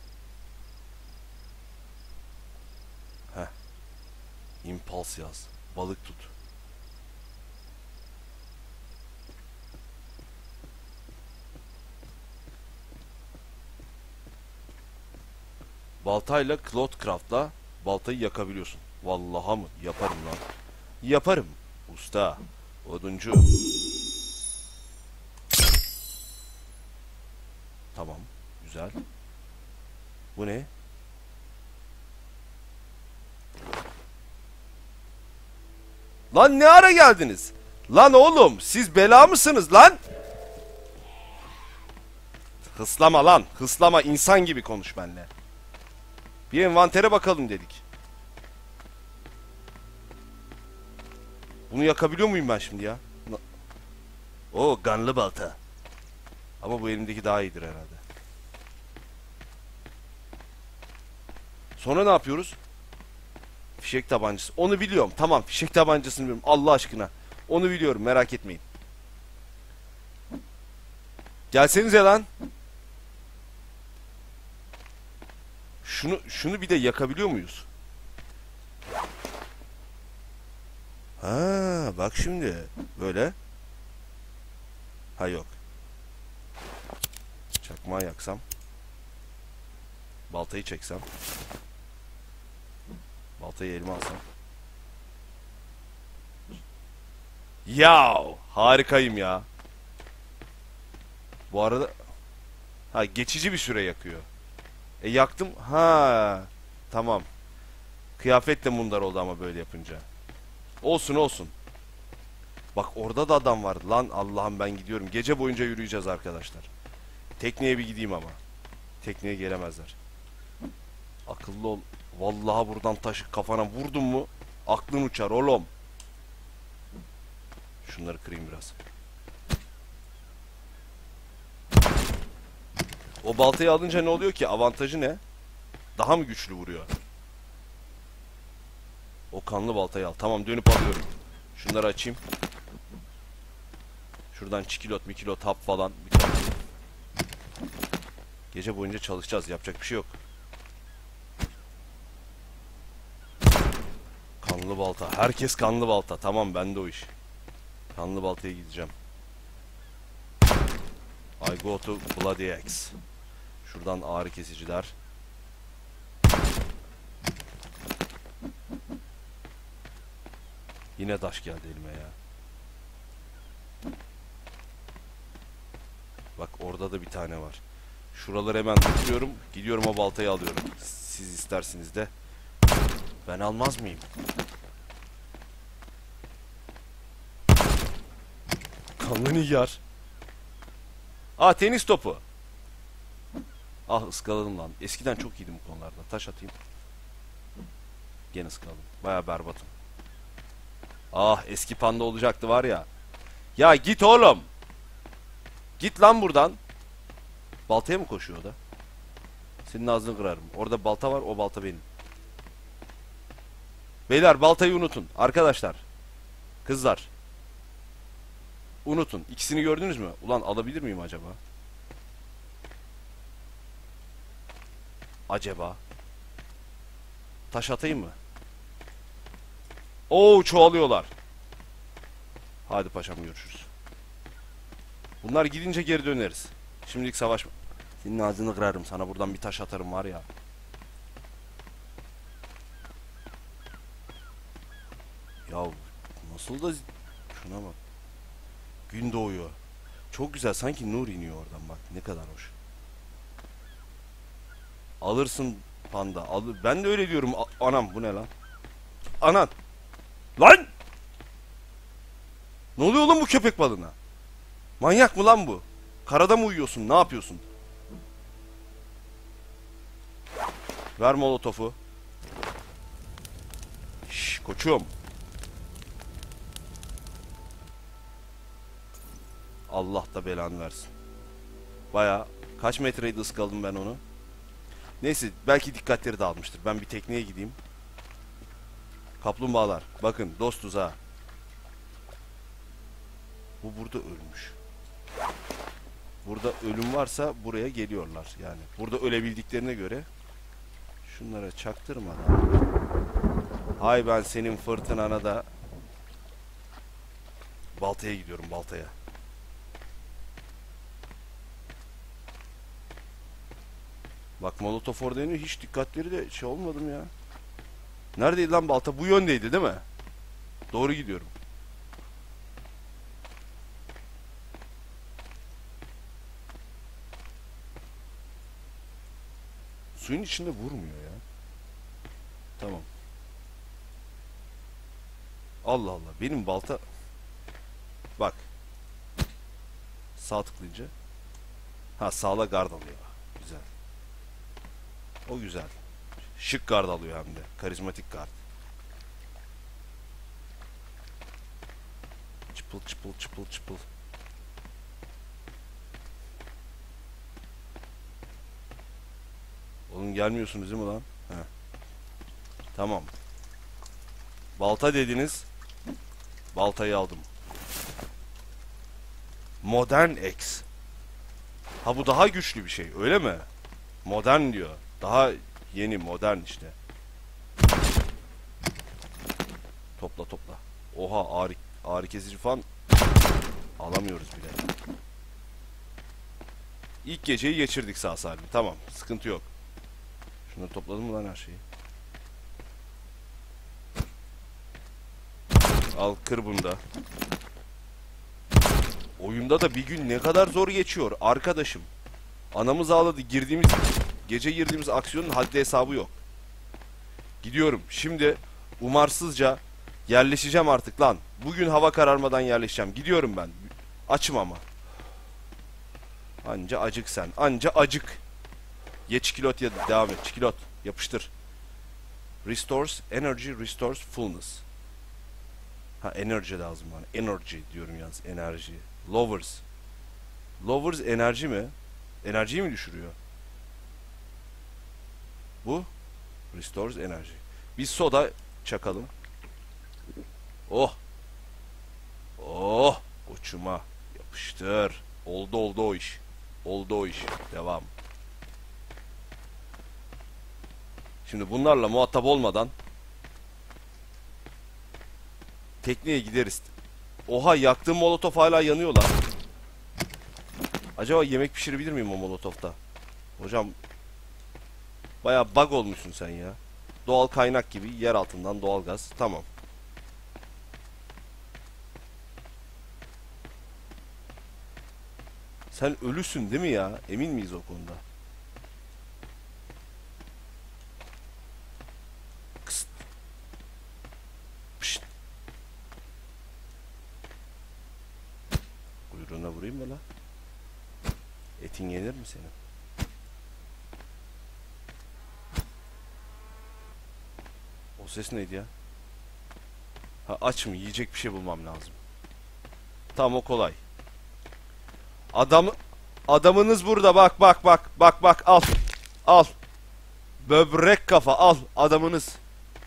Heh. Impulse yaz. Balık tut. Baltayla Clothcraft'la baltayı yakabiliyorsun. Vallaha mı? Yaparım lan. Yaparım. Usta. Oduncu. Tamam. Güzel. Bu ne? Lan ne ara geldiniz? Lan oğlum siz bela mısınız lan? Hıslama lan. Hıslama, insan gibi konuş benimle. Bir envantere bakalım dedik. Bunu yakabiliyor muyum ben şimdi ya? O ganlı balta. Ama bu elimdeki daha iyidir herhalde. Sonra ne yapıyoruz? Fişek tabancası. Onu biliyorum. Tamam, fişek tabancasını biliyorum. Allah aşkına. Onu biliyorum, merak etmeyin. Gelsenize lan. Şunu bir de yakabiliyor muyuz? Ha, bak şimdi. Böyle. Ha yok. Çakmağı yaksam. Baltayı çeksem. Baltayı elime alsam. Yav! Harikayım ya. Bu arada... Ha, geçici bir süre yakıyor. Yaktım. Ha, tamam. Kıyafet de mundar oldu ama böyle yapınca. Olsun olsun. Bak orada da adam vardı. Lan Allah'ım, ben gidiyorum. Gece boyunca yürüyeceğiz arkadaşlar. Tekneye bir gideyim ama. Tekneye gelemezler. Akıllı ol. Vallahi buradan taşı kafana vurdun mu aklın uçar oğlum. Şunları kırayım biraz. O baltayı alınca ne oluyor ki? Avantajı ne? Daha mı güçlü vuruyor? O kanlı baltayı al. Tamam, dönüp alıyorum. Şunları açayım. Şuradan çikilot mikilot hap falan. Gece boyunca çalışacağız. Yapacak bir şey yok. Kanlı balta. Herkes kanlı balta. Tamam, bende o iş. Kanlı baltaya gideceğim. I go to Bloody Axe. Şuradan ağrı kesiciler. Yine taş geldi elime ya. Bak orada da bir tane var. Şuraları hemen tutuyorum. Gidiyorum o baltayı alıyorum. Siz istersiniz de. Ben almaz mıyım? Kanlı nigar. Aa, tenis topu. Ah, ıskaladım lan. Eskiden çok iyiydim bu konularda. Taş atayım. Gene ıskaladım. Baya berbatım. Ah, eski panda olacaktı var ya. Ya git oğlum. Git lan buradan. Baltaya mı koşuyor o da? Senin ağzını kırarım. Orada balta var, o balta benim. Beyler, baltayı unutun. Arkadaşlar. Kızlar. Unutun. İkisini gördünüz mü? Ulan alabilir miyim acaba? Acaba? Taş atayım mı? Oo, çoğalıyorlar. Hadi paşam, görüşürüz. Bunlar gidince geri döneriz. Şimdilik savaşma. Senin ağzını kırarım. Sana buradan bir taş atarım var ya. Ya nasıl da... Şuna bak. Gün doğuyor. Çok güzel. Sanki nur iniyor oradan bak. Ne kadar hoş. Alırsın panda. Ben de öyle diyorum. Anam, bu ne lan? Anan. Lan! Ne oluyor oğlum bu köpek balığına? Manyak mı lan bu? Karada mı uyuyorsun? Ne yapıyorsun? Ver molotofu. Şşş koçum. Allah da belanı versin. Baya kaç metreydi ıskaladım ben onu. Neyse, belki dikkatleri dağılmıştır. Ben bir tekneye gideyim. Kaplumbağalar. Bakın dostuz ha. Bu burada ölmüş. Burada ölüm varsa buraya geliyorlar yani. Burada ölebildiklerine göre. Şunlara çaktırmadan. Hay ben senin fırtınana da. Baltaya gidiyorum, baltaya. Bak molotof orada yanıyor. Hiç dikkatleri de şey olmadım ya. Neredeydi lan balta? Bu yöndeydi değil mi? Doğru gidiyorum. Suyun içinde vurmuyor ya. Tamam. Allah Allah. Benim balta... Bak. Sağ tıklayınca. Ha, sağla gard alıyor. Güzel. O güzel. Şık gard alıyor hem de. Karizmatik gard. Çıpıl çıpıl çıpıl çıpıl. Oğlum gelmiyorsunuz değil mi lan? Heh. Tamam. Balta dediniz. Baltayı aldım. Modern X. Ha, bu daha güçlü bir şey öyle mi? Modern diyor. Daha yeni, modern işte. Topla topla. Oha, ağrı kesici falan alamıyoruz bile. İlk geceyi geçirdik sağ salim. Tamam, sıkıntı yok. Şunu topladım mı lan her şeyi? Al, kır bunu da. Oyunda da bir gün ne kadar zor geçiyor arkadaşım. Anamız ağladı. Gece girdiğimiz aksiyonun haddi hesabı yok. Gidiyorum. Şimdi umarsızca yerleşeceğim artık lan. Bugün hava kararmadan yerleşeceğim. Gidiyorum ben. Açım ama. Anca acık sen. Anca acık. Ye çikilot ya, devam et. Çikilot. Yapıştır. Restores energy, restores fullness. Ha, energy lazım bana. Energy diyorum yalnız. Enerji. Lowers. Lowers enerji mi? Enerjiyi mi düşürüyor? Bu restores enerji. Bir soda çakalım. Oh. Oh. Uçuma. Yapıştır. Oldu o iş. Oldu o iş. Devam. Şimdi bunlarla muhatap olmadan tekneye gideriz. Oha, yaktığım molotof hala yanıyor lan. Acaba yemek pişirebilir miyim o molotofta? Hocam bayağı bug olmuşsun sen ya. Doğal kaynak gibi, yer altından doğal gaz. Tamam. Sen ölüsün değil mi ya? Emin miyiz o konuda? Kıst. Pişt. Kuyruğuna vurayım mı la? Etin yenir mi senin? O ses neydi ya? Ha, aç mı? Yiyecek bir şey bulmam lazım. Tamam, o kolay. Adamınız burada, bak bak bak bak bak, al. Al. Böbrek kafa, al adamınız.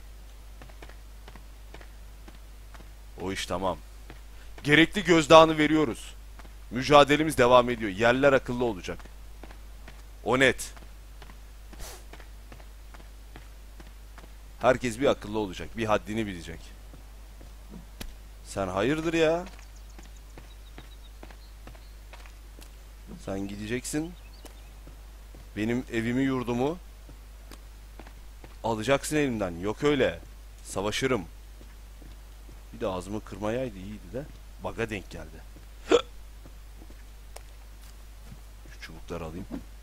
O iş tamam. Gerekli gözdağını veriyoruz. Mücadelemiz devam ediyor. Yerler akıllı olacak. O net. Herkes bir akıllı olacak. Bir haddini bilecek. Sen hayırdır ya? Sen gideceksin. Benim evimi, yurdumu alacaksın elimden. Yok öyle. Savaşırım. Bir de ağzımı kırmayaydı, iyiydi de. Baga denk geldi. Şu çubukları alayım.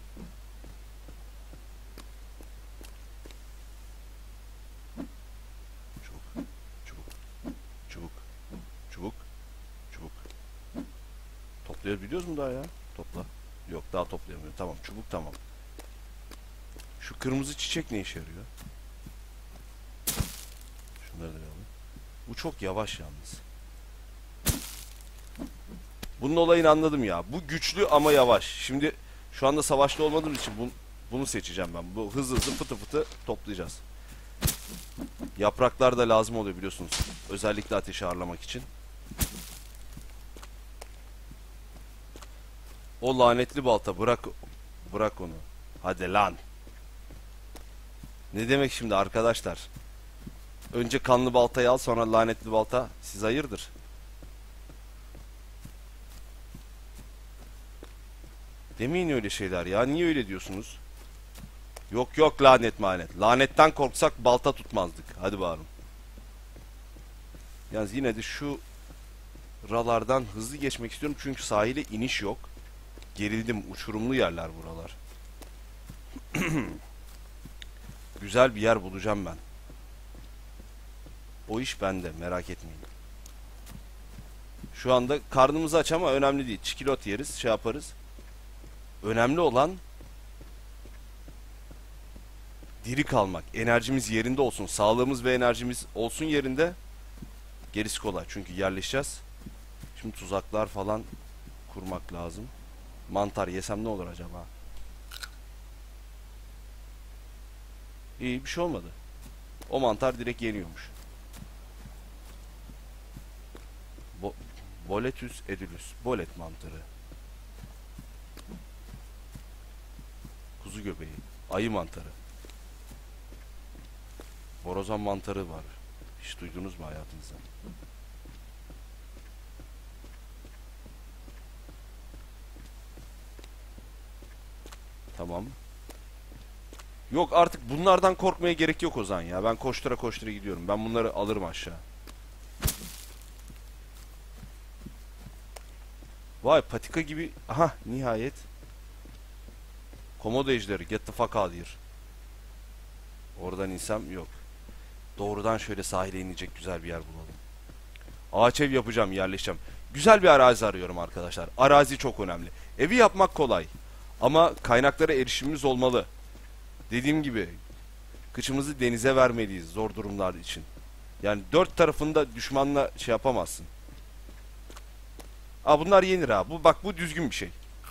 Çubuk. Çubuk. Çubuk. Çubuk. Çubuk. Toplayabiliyoruz mu daha ya? Topla. Yok, daha toplayamıyorum. Tamam, çubuk tamam. Şu kırmızı çiçek ne işe yarıyor? Şunları da alayım. Bu çok yavaş yalnız. Bunun olayını anladım ya. Bu güçlü ama yavaş. Şimdi şu anda savaşta olmadığım için bunu seçeceğim ben. Bu hızlı fıtı fıtı toplayacağız. Yapraklar da lazım oluyor biliyorsunuz. Özellikle ateşi ağırlamak için. O lanetli balta, bırak onu. Hadi lan. Ne demek şimdi arkadaşlar? Önce kanlı baltayı al, sonra lanetli balta. Siz hayırdır? Demeyin öyle şeyler ya. Niye öyle diyorsunuz? Yok yok, lanet manet. Lanetten korksak balta tutmazdık. Hadi bakalım. Yalnız yine de şu ralardan hızlı geçmek istiyorum. Çünkü sahile iniş yok. Gerildim. Uçurumlu yerler buralar. Güzel bir yer bulacağım ben. O iş bende. Merak etmeyin. Şu anda karnımız aç ama önemli değil. Çikolata yeriz. Şey yaparız. Önemli olan diri kalmak. Enerjimiz yerinde olsun. Sağlığımız ve enerjimiz olsun yerinde. Gerisi kolay. Çünkü yerleşeceğiz. Şimdi tuzaklar falan kurmak lazım. Mantar yesem ne olur acaba? İyi, bir şey olmadı. O mantar direkt yeniyormuş. Boletus edulus. Bolet mantarı. Kuzu göbeği. Ayı mantarı. Borazan mantarı var. Hiç duydunuz mu hayatınızda? Tamam. Yok, artık bunlardan korkmaya gerek yok Ozan ya. Ben koştura koştura gidiyorum. Ben bunları alırım aşağı. Vay, patika gibi. Aha, nihayet. Komodo ejderi. Get the fuck out here. Oradan insem yok. Doğrudan şöyle sahile inecek güzel bir yer bulalım. Ağaç ev yapacağım, yerleşeceğim. Güzel bir arazi arıyorum arkadaşlar. Arazi çok önemli. Evi yapmak kolay. Ama kaynaklara erişimimiz olmalı. Dediğim gibi kıçımızı denize vermeliyiz zor durumlar için. Yani dört tarafında düşmanla şey yapamazsın. Aa, bunlar yenir ha. Bak, bu düzgün bir şey.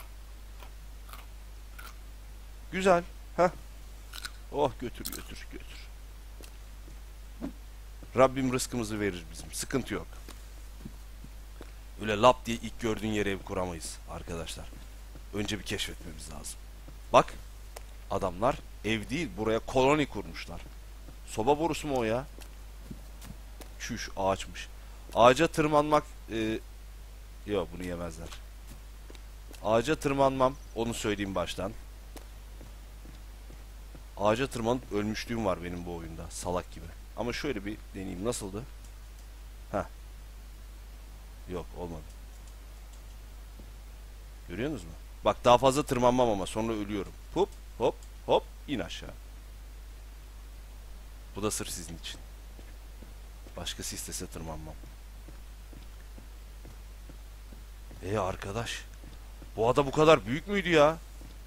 Güzel. Heh. Oh, götür götür götür. Rabbim rızkımızı verir bizim. Sıkıntı yok. Öyle lap diye ilk gördüğün yere ev kuramayız arkadaşlar. Önce bir keşfetmemiz lazım. Bak, adamlar ev değil buraya koloni kurmuşlar. Soba borusu mu o ya? Çüş, ağaçmış. Ağaca tırmanmak yok, bunu yemezler. Ağaca tırmanmam, onu söyleyeyim baştan. Ağaca tırmanıp ölmüşlüğüm var benim bu oyunda, salak gibi. Ama şöyle bir deneyeyim, nasıldı? Heh. Yok, olmadı. Görüyorsunuz mu? Bak, daha fazla tırmanmam ama sonra ölüyorum. Hop hop hop, in aşağı. Bu da sırf sizin için. Başkası istese tırmanmam. Arkadaş, bu ada bu kadar büyük müydü ya?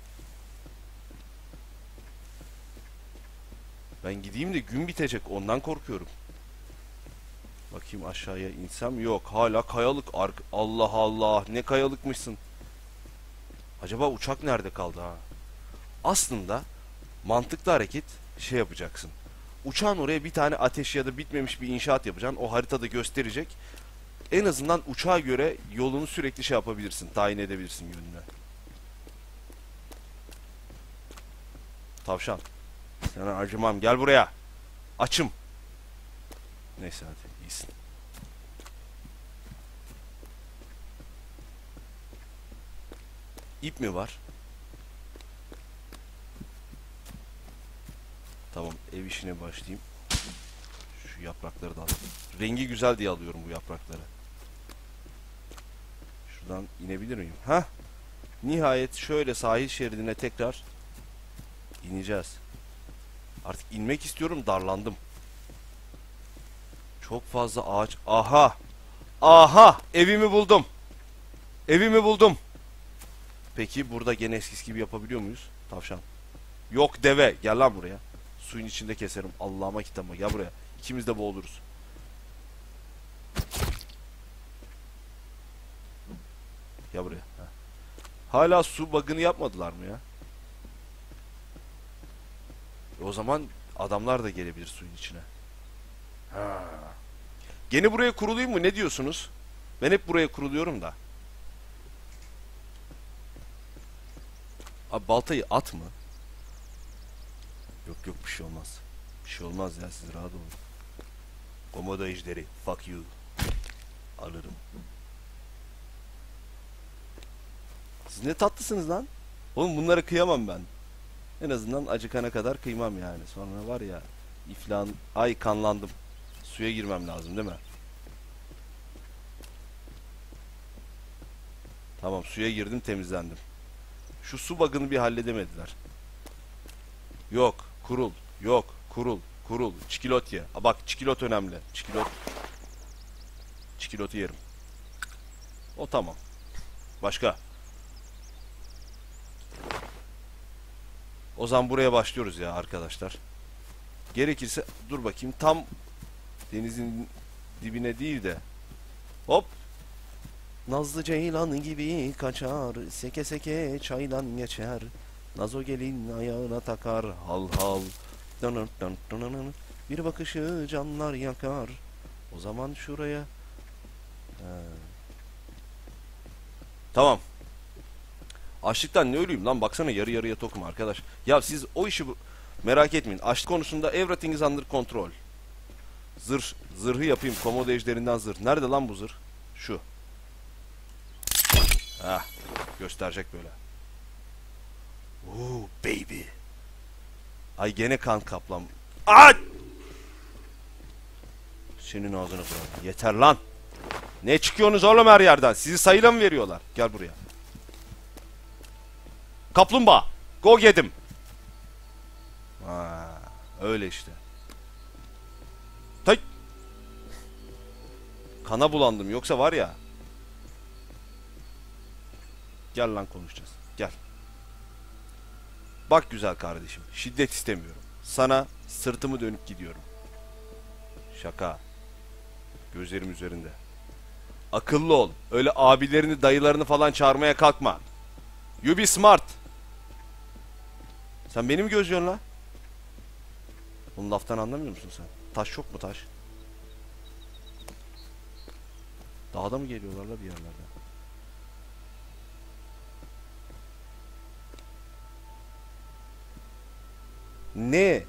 Ben gideyim de gün bitecek, ondan korkuyorum. Bakayım aşağıya insem, yok, hala kayalık. Allah Allah, ne kayalıkmışsın. Acaba uçak nerede kaldı ha? Aslında mantıklı hareket şey yapacaksın. Uçağın oraya bir tane ateş ya da bitmemiş bir inşaat yapacaksın. O haritada gösterecek. En azından uçağa göre yolunu sürekli şey yapabilirsin. Tayin edebilirsin yönünü. Tavşan. Sana acımam. Gel buraya. Açım. Neyse, hadi iyisin. İp mi var? Tamam, ev işine başlayayım. Şu yaprakları da alayım. Rengi güzel diye alıyorum bu yaprakları. Şuradan inebilir miyim? Hah. Nihayet şöyle sahil şeridine tekrar ineceğiz. Artık inmek istiyorum, darlandım. Çok fazla ağaç. Aha. Aha, evimi buldum. Evimi buldum. Peki burada gene eskisi gibi yapabiliyor muyuz? Tavşan. Yok, deve. Gel lan buraya. Suyun içinde keserim. Allah'ıma kitabıma. Gel buraya. İkimiz de boğuluruz. Gel buraya. Heh. Hala su bug'ını yapmadılar mı ya? O zaman adamlar da gelebilir suyun içine. Ha. Gene buraya kurulayım mı? Ne diyorsunuz? Ben hep buraya kuruluyorum da. Abi, baltayı at mı? Yok yok, bir şey olmaz. Bir şey olmaz ya, siz rahat olun. Komodo ejderi. Fuck you. Alırım. Siz ne tatlısınız lan. Oğlum bunlara kıyamam ben. En azından acıkana kadar kıymam yani. Sonra var ya iflahın... Ay kanlandım. Suya girmem lazım değil mi? Tamam suya girdim temizlendim. Şu su bug'ını bir halledemediler. Yok kurul. Yok kurul. Kurul. Çikilot ye. Bak çikilot önemli. Çikilot. Çikilotu yerim. O tamam. Başka. O zaman buraya başlıyoruz ya arkadaşlar. Gerekirse dur bakayım tam denizin dibine değil de hop Nazlı Ceylan gibi kaçar, seke seke çaydan geçer, Nazo gelin ayağına takar, hal hal, dın dın dın dın. Bir bakışı canlar yakar. O zaman şuraya. Tamam. Açlıktan ne öleyim lan, baksana yarı yarıya tokum arkadaş. Ya siz o işi merak etmeyin. Açlık konusunda everything is under control. Zırhı yapayım. Komodo ejderinden zırh. Nerede lan bu zırh? Şu. Hah. Gösterecek böyle. Oo baby. Ay gene kan kaplan. Ay! Senin ağzını kırarım. Yeter lan. Ne çıkıyorsunuz oğlum her yerden? Sizi sayıyla mı veriyorlar? Gel buraya. Kaplumbağa. Go yedim. Ha, öyle işte. Tay. Kana bulandım yoksa var ya. Gel lan konuşacağız. Gel. Bak güzel kardeşim. Şiddet istemiyorum. Sana sırtımı dönüp gidiyorum. Şaka. Gözlerim üzerinde. Akıllı ol. Öyle abilerini dayılarını falan çağırmaya kalkma. You be smart. Sen beni mi gözlüyorsun la? Onun laftan anlamıyor musun sen? Taş yok mu taş? Dağda mı geliyorlar la bir yerlerde? Ne?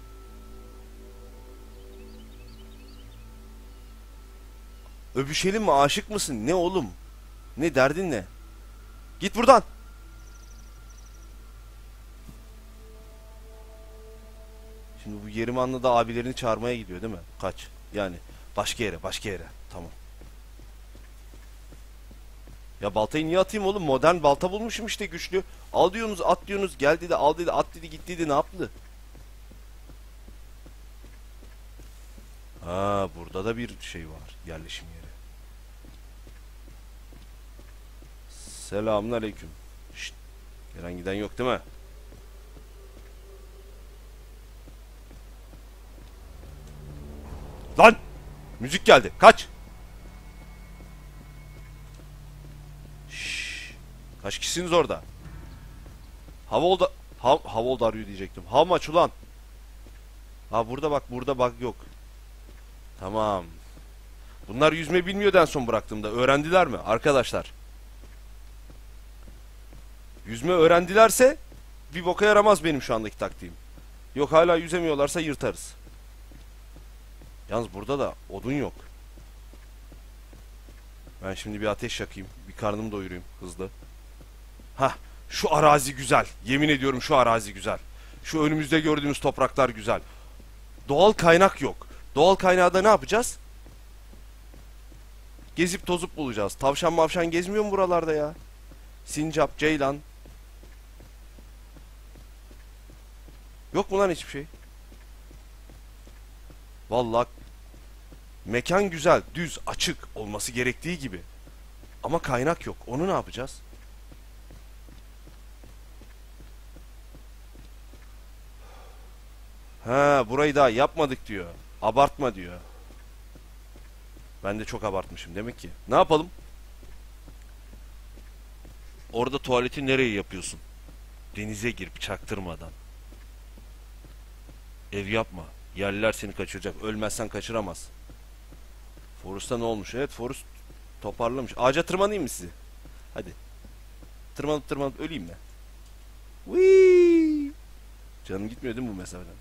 Öpüşelim mi? Aşık mısın? Ne oğlum? Ne derdin ne? Git buradan. Şimdi bu Yerimanlı da abilerini çağırmaya gidiyor değil mi? Kaç? Yani başka yere, başka yere. Tamam. Ya baltayı niye atayım oğlum? Modern balta bulmuşum işte güçlü. Al diyorsunuz, at diyorsunuz. Gel dedi, al dedi, at dedi, git dedi. Ne yaptı? Ha, burada da bir şey var. Yerleşim yeri. Selamünaleyküm. Şşt. Gelen giden yok değil mi? Lan! Müzik geldi. Kaç! Şşş. Kaç kişisiniz orada? Havolda... Havolda arıyor diyecektim. How much ulan? Ha burada bak, burada bug yok. Tamam. Bunlar yüzme bilmiyordu en son bıraktığımda. Öğrendiler mi arkadaşlar? Yüzme öğrendilerse bir boka yaramaz benim şu andaki taktiğim. Yok hala yüzemiyorlarsa yırtarız. Yalnız burada da odun yok. Ben şimdi bir ateş yakayım. Bir karnımı doyurayım hızlı. Hah, şu arazi güzel. Yemin ediyorum şu arazi güzel. Şu önümüzde gördüğümüz topraklar güzel. Doğal kaynak yok. Doğal kaynağı da ne yapacağız? Gezip tozup bulacağız. Tavşan mavşan gezmiyor mu buralarda ya? Sincap, ceylan. Yok mu lan hiçbir şey? Vallahi mekan güzel, düz, açık olması gerektiği gibi. Ama kaynak yok. Onu ne yapacağız? Ha, burayı daha yapmadık diyor. Abartma diyor. Ben de çok abartmışım demek ki. Ne yapalım? Orada tuvaleti nereye yapıyorsun? Denize gir çaktırmadan. Ev yapma. Yerliler seni kaçıracak. Ölmezsen kaçıramaz. Forrest'a ne olmuş? Evet, Forrest toparlamış. Ağaca tırmanayım mı sizi? Hadi. Tırmanıp tırmanıp öleyim mi? Whee! Canım gitmiyor değil mi bu mesafeden?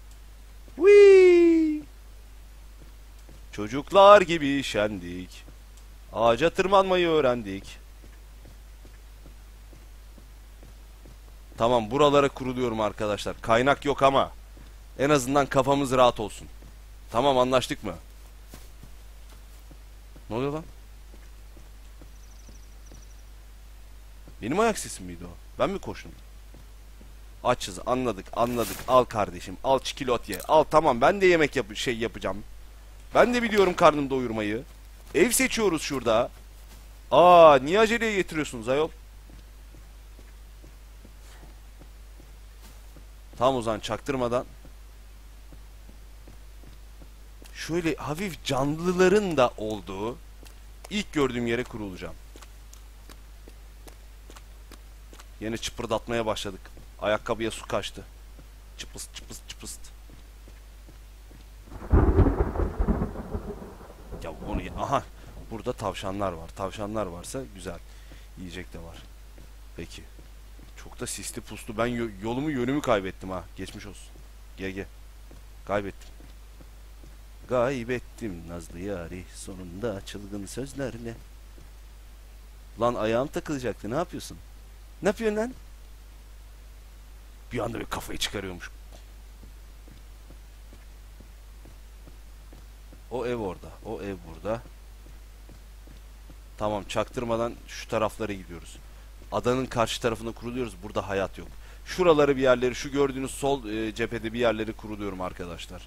Whee! Çocuklar gibi şendik. Ağaca tırmanmayı öğrendik. Tamam, buralara kuruluyorum arkadaşlar. Kaynak yok ama en azından kafamız rahat olsun. Tamam, anlaştık mı? Ne oluyor lan? Benim ayak sesim miydi o? Ben mi koştum? Açız, anladık anladık. Al kardeşim, al çikolat ye. Al, tamam, ben de yemek yapacağım. Ben de biliyorum karnımı doyurmayı. Ev seçiyoruz şurada. Aa, niye aceleye getiriyorsunuz ayol? Tamam, o zaman çaktırmadan şöyle hafif canlıların da olduğu ilk gördüğüm yere kurulacağım. Yine çıpırdatmaya başladık. Ayakkabıya su kaçtı. Çıpıst çıpıst çıpıst. Ya onu, aha, burada tavşanlar var. Tavşanlar varsa güzel. Yiyecek de var. Peki. Çok da sisli puslu. Ben yolumu yönümü kaybettim ha. Geçmiş olsun. GG. Kaybettim. Kaybettim nazlı yari. Sonunda çılgın sözlerle. Lan ayağım takılacaktı. Ne yapıyorsun? Ne yapıyorsun lan? Bir anda bir kafayı çıkarıyormuş. O ev orada. O ev burada. Tamam, çaktırmadan şu taraflara gidiyoruz. Adanın karşı tarafına kuruluyoruz. Burada hayat yok. Şuraları bir yerleri, şu gördüğünüz sol cephede bir yerleri kuruluyorum arkadaşlar.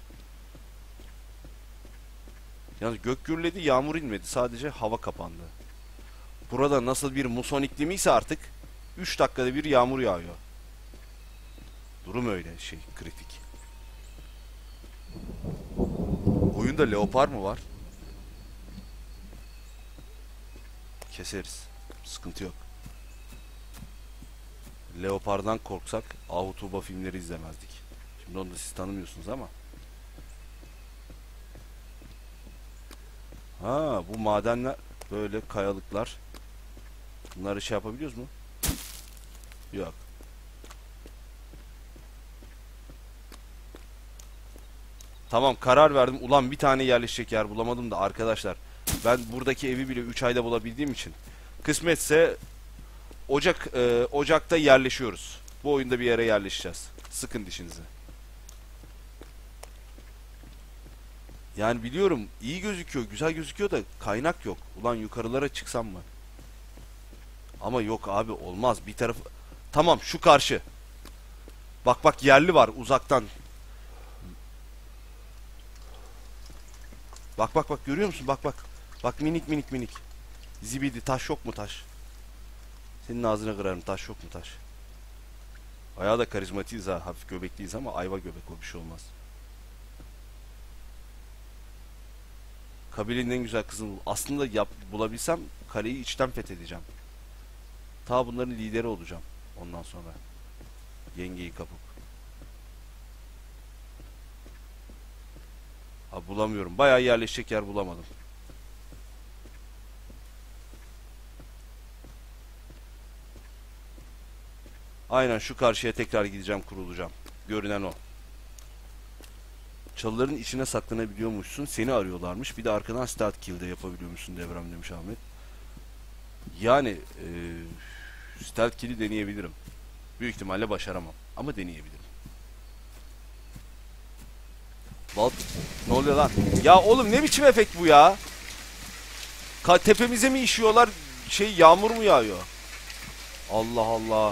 Yalnız gök gürledi, yağmur inmedi. Sadece hava kapandı. Burada nasıl bir muson iklimi ise artık 3 dakikada bir yağmur yağıyor. Durum öyle kritik. Oyunda leopar mı var? Keseriz. Sıkıntı yok. Leopardan korksak Ahu Tuğba filmleri izlemezdik. Şimdi onu da siz tanımıyorsunuz ama. Ha, bu madenler, böyle kayalıklar. Bunları şey yapabiliyoruz mu? Yok. Tamam, karar verdim. Ulan bir tane yerleşecek yer bulamadım da arkadaşlar. Ben buradaki evi bile 3 ayda bulabildiğim için. Kısmetse Ocak'ta yerleşiyoruz. Bu oyunda bir yere yerleşeceğiz. Sıkın dişinizi. Yani biliyorum iyi gözüküyor, güzel gözüküyor da kaynak yok. Ulan yukarılara çıksam mı? Ama yok abi, olmaz. Bir taraf... Tamam, şu karşı. Bak bak, yerli var uzaktan. Bak bak bak, görüyor musun? Bak bak. Bak, minik minik minik. Zibidi, taş yok mu taş? Senin ağzına kırarım, taş yok mu taş? Bayağı da karizmatiyiz ha. Hafif göbekliyiz ama ayva göbek, o bir şey olmaz. Kabilenin en güzel kızını aslında bulabilsem kaleyi içten fethedeceğim. Ta bunların lideri olacağım. Ondan sonra. Yengeyi kapıp. Ha, bulamıyorum. Bayağı yerleşecek yer bulamadım. Aynen şu karşıya tekrar gideceğim, kurulacağım. Görünen o. Çalıların içine saklanabiliyormuşsun. Seni arıyorlarmış. Bir de arkadan start kill de yapabiliyormuşsun Devrem, demiş Ahmet. Yani stealth kill'i deneyebilirim. Büyük ihtimalle başaramam. Ama deneyebilirim. Bal... Ne oluyor lan? Ya oğlum, ne biçim efekt bu ya? Tepemize mi işiyorlar? Yağmur mu yağıyor? Allah Allah.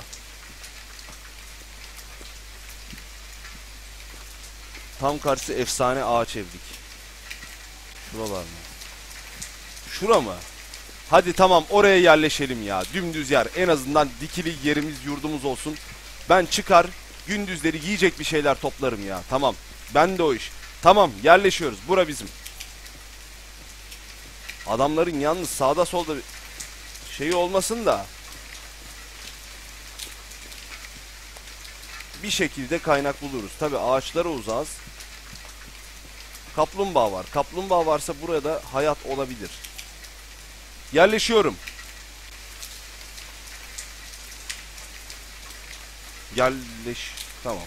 Tam karşısı efsane ağaç evdik. Şuralar mı? Şura mı? Hadi tamam, oraya yerleşelim ya. Dümdüz yer. En azından dikili yerimiz, yurdumuz olsun. Ben çıkar gündüzleri yiyecek bir şeyler toplarım ya. Tamam. Ben de o iş. Tamam, yerleşiyoruz. Bura bizim. Adamların yalnız sağda solda şeyi olmasın da bir şekilde kaynak buluruz. Tabi ağaçlara uzağız. Kaplumbağa var. Kaplumbağa varsa burada hayat olabilir. Yerleşiyorum. Tamam.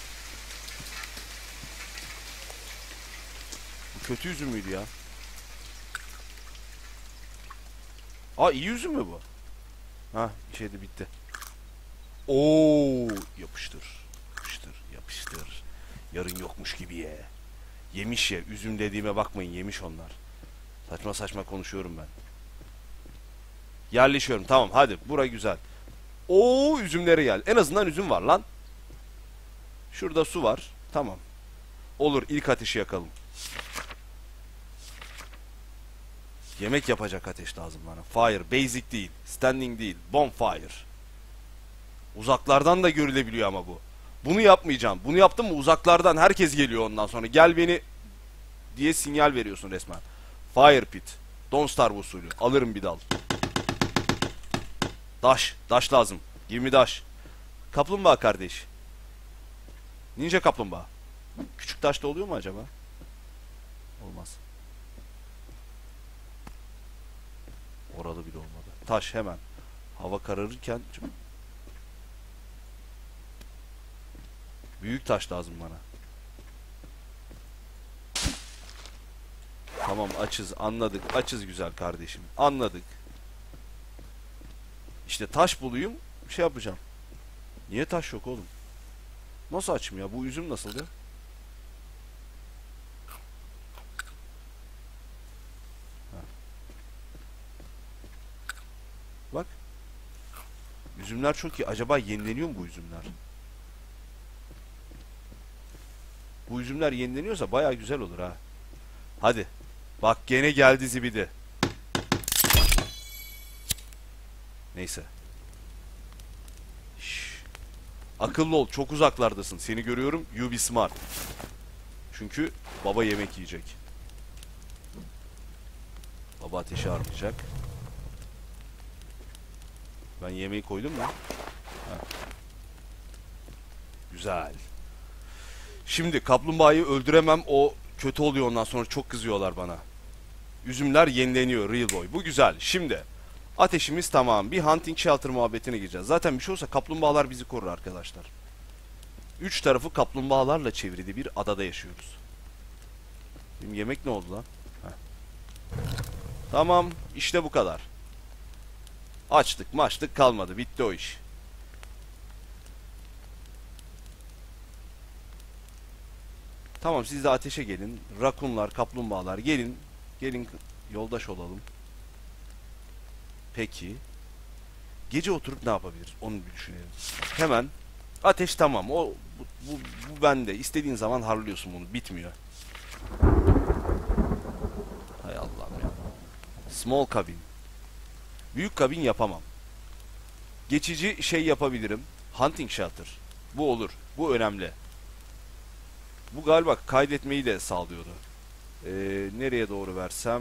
Bu kötü üzüm müydü ya? Aa, iyi üzüm mü bu? Ha, bitti. Oo, yapıştır. Yapıştır, yapıştır. Yarın yokmuş gibi ye. Yemiş ye. Üzüm dediğime bakmayın, yemiş onlar. Saçma saçma konuşuyorum ben. Yerleşiyorum. Tamam hadi. Bura güzel. Oo, üzümlere gel. En azından üzüm var lan. Şurada su var. Tamam. Olur, ilk ateşi yakalım. Yemek yapacak ateş lazım bana. Fire. Basic değil. Standing değil. Bonfire. Uzaklardan da görülebiliyor ama bu. Bunu yapmayacağım. Bunu yaptım mı uzaklardan herkes geliyor ondan sonra. Gel beni diye sinyal veriyorsun resmen. Fire pit. Don't starve usulü. Alırım bir dal. Daş. Daş lazım. Give me daş. Kaplumbağa kardeş. Ninja kaplumbağa. Küçük taşta oluyor mu acaba? Olmaz. Orada bile olmadı. Taş hemen. Hava kararırken... Büyük taş lazım bana. Tamam açız, anladık. Açız güzel kardeşim. Anladık. İşte taş bulayım, bir şey yapacağım. Niye taş yok oğlum? Nasıl açım ya? Bu üzüm nasıl ya? Bak. Üzümler çok iyi. Acaba yenileniyor mu bu üzümler? Bu üzümler yenileniyorsa baya güzel olur ha. Hadi. Bak gene geldi zibidi. Neyse. Şş. Akıllı ol. Çok uzaklardasın. Seni görüyorum. You be smart. Çünkü baba yemek yiyecek. Baba ateşi armayacak. Ben yemeği koydum mu? Heh. Güzel. Şimdi kaplumbağayı öldüremem. O kötü oluyor ondan sonra. Çok kızıyorlar bana. Üzümler yenileniyor. Real boy. Bu güzel. Şimdi ateşimiz tamam. Bir hunting shelter muhabbetine gireceğiz. Zaten bir şey olsa kaplumbağalar bizi korur arkadaşlar. Üç tarafı kaplumbağalarla çevrili bir adada yaşıyoruz. Benim yemek ne oldu lan? Heh. Tamam. İşte bu kadar. Açtık maçtık kalmadı. Bitti o iş. Tamam siz de ateşe gelin. Rakunlar, kaplumbağalar gelin. Gelin yoldaş olalım. Peki. Gece oturup ne yapabiliriz? Onu bir düşünelim. Hemen. Ateş tamam. Bu bende. İstediğin zaman harlıyorsun bunu. Bitmiyor. Hay Allah'ım ya. Small cabin. Büyük kabin yapamam. Geçici şey yapabilirim. Hunting shelter. Bu olur. Bu önemli. Bu galiba kaydetmeyi de sağlıyordu. Nereye doğru versem?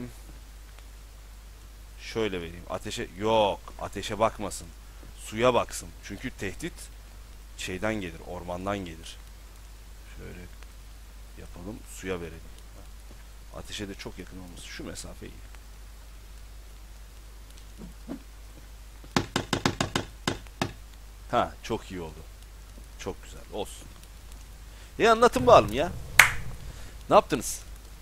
Şöyle vereyim. Ateşe... Yok. Ateşe bakmasın. Suya baksın. Çünkü tehdit şeyden gelir. Ormandan gelir. Şöyle yapalım. Suya verelim. Ateşe de çok yakın olması. Şu mesafe iyi. Ha, çok iyi oldu. Çok güzel. Olsun. Anlatın bakalım ya. Ne yaptınız?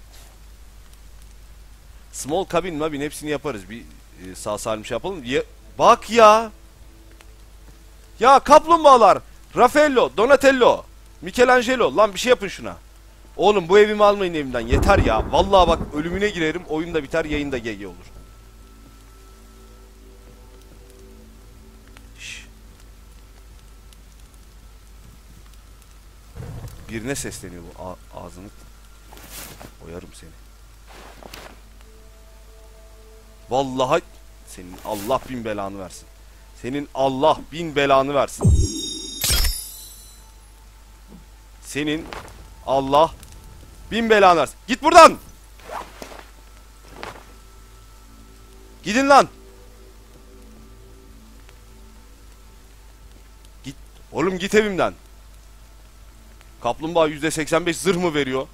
Small cabin, mabin hepsini yaparız. Bir sağ salim şey yapalım. Bak ya. Ya kaplumbağalar. Raffaello, Donatello, Michelangelo. Lan bir şey yapın şuna. Oğlum bu evimi almayın evimden. Yeter ya. Vallahi bak ölümüne girerim. Oyun da biter, yayın da GG olur. Şş. Birine sesleniyor bu. Ağzını oyarım seni. Vallahi senin Allah bin belanı versin. Senin Allah bin belanı versin. Senin Allah bin belanı versin. Git buradan. Gidin lan. Git. Oğlum git evimden. Kaplumbağa %85 zırh mı veriyor?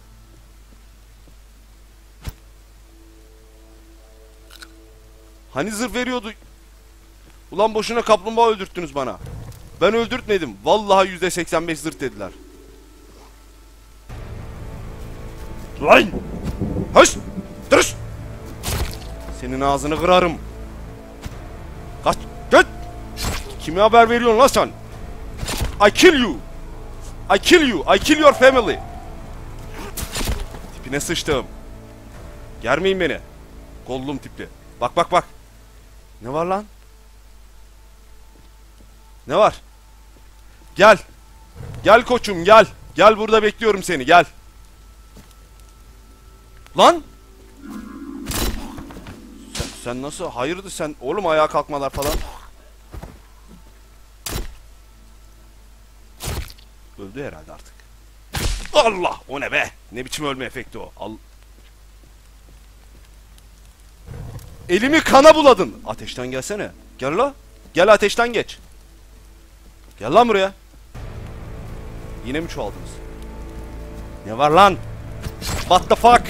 Hani zırh veriyordu? Ulan boşuna kaplumbağa öldürttünüz bana. Ben öldürtmedim. Vallahi %85 zırh dediler. Lan! Hış! Dırış! Senin ağzını kırarım. Kaç! Git! Kime haber veriyorsun lan sen? I kill you. I kill you. I kill your family. Tipine sıçtım. Germeyin beni. Gollum tipli. Bak bak bak. Ne var lan? Ne var? Gel. Gel koçum gel. Gel burada bekliyorum seni gel. Lan. Sen nasıl? Hayırdır sen? Oğlum ayağa kalkmalar falan. Öldü herhalde artık. Allah! O ne be? Ne biçim ölme efekti o? Elimi kana buladın. Ateşten gelsene. Gel la. Gel ateşten geç. Gel lan buraya. Yine mi çoğaldınız? Ne var lan? What the fuck?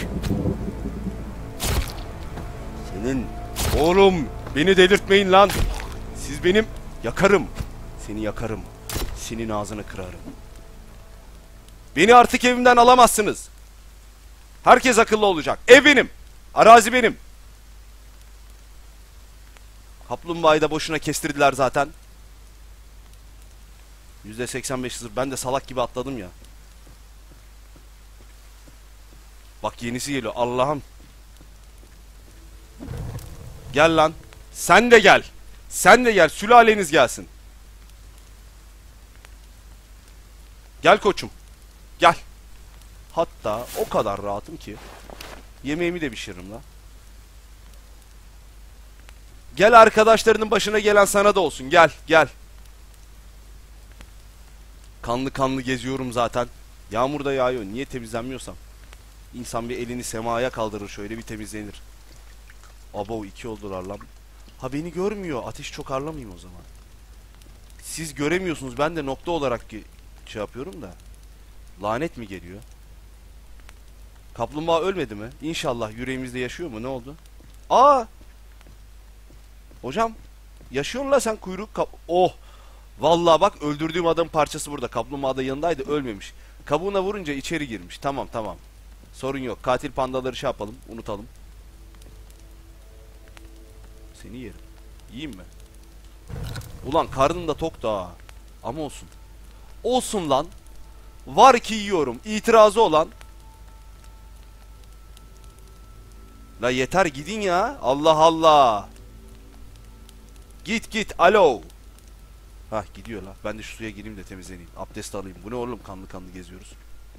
Senin oğlum beni delirtmeyin lan. Siz benim yakarım. Seni yakarım. Senin ağzını kırarım. Beni artık evimden alamazsınız. Herkes akıllı olacak. Ev benim. Arazi benim. Kaplumbağayı da boşuna kestirdiler zaten. %85 hızır. Ben de salak gibi atladım ya. Bak yenisi geliyor. Allah'ım. Gel lan. Sen de gel. Sen de gel. Sülaleniz gelsin. Gel koçum. Gel. Hatta o kadar rahatım ki yemeğimi de pişiririm lan. Gel arkadaşlarının başına gelen sana da olsun. Gel gel. Kanlı kanlı geziyorum zaten. Yağmur da yağıyor. Niye temizlenmiyorsam? İnsan bir elini semaya kaldırır şöyle bir temizlenir. Abo 2 oldular lan. Ha beni görmüyor. Ateş çok harlamayayım o zaman. Siz göremiyorsunuz. Ben de nokta olarak şey yapıyorum da. Lanet mi geliyor? Kaplumbağa ölmedi mi? İnşallah yüreğimizde yaşıyor mu? Ne oldu? Aa! Hocam yaşıyorsun la sen kuyruk oh! Vallahi bak öldürdüğüm adam parçası burada. Kaplumbağa da yanındaydı ölmemiş. Kabuğuna vurunca içeri girmiş. Tamam tamam. Sorun yok. Katil pandaları şey yapalım. Unutalım. Seni yerim. Yiyeyim mi? Ulan karnım da tok da. Ama olsun. Olsun lan. Var ki yiyorum. İtirazı olan. La yeter gidin ya. Allah Allah. Git git. Alo. Hah gidiyor la. Ben de şu suya gireyim de temizleneyim. Abdest alayım. Bu ne oğlum kanlı kanlı geziyoruz.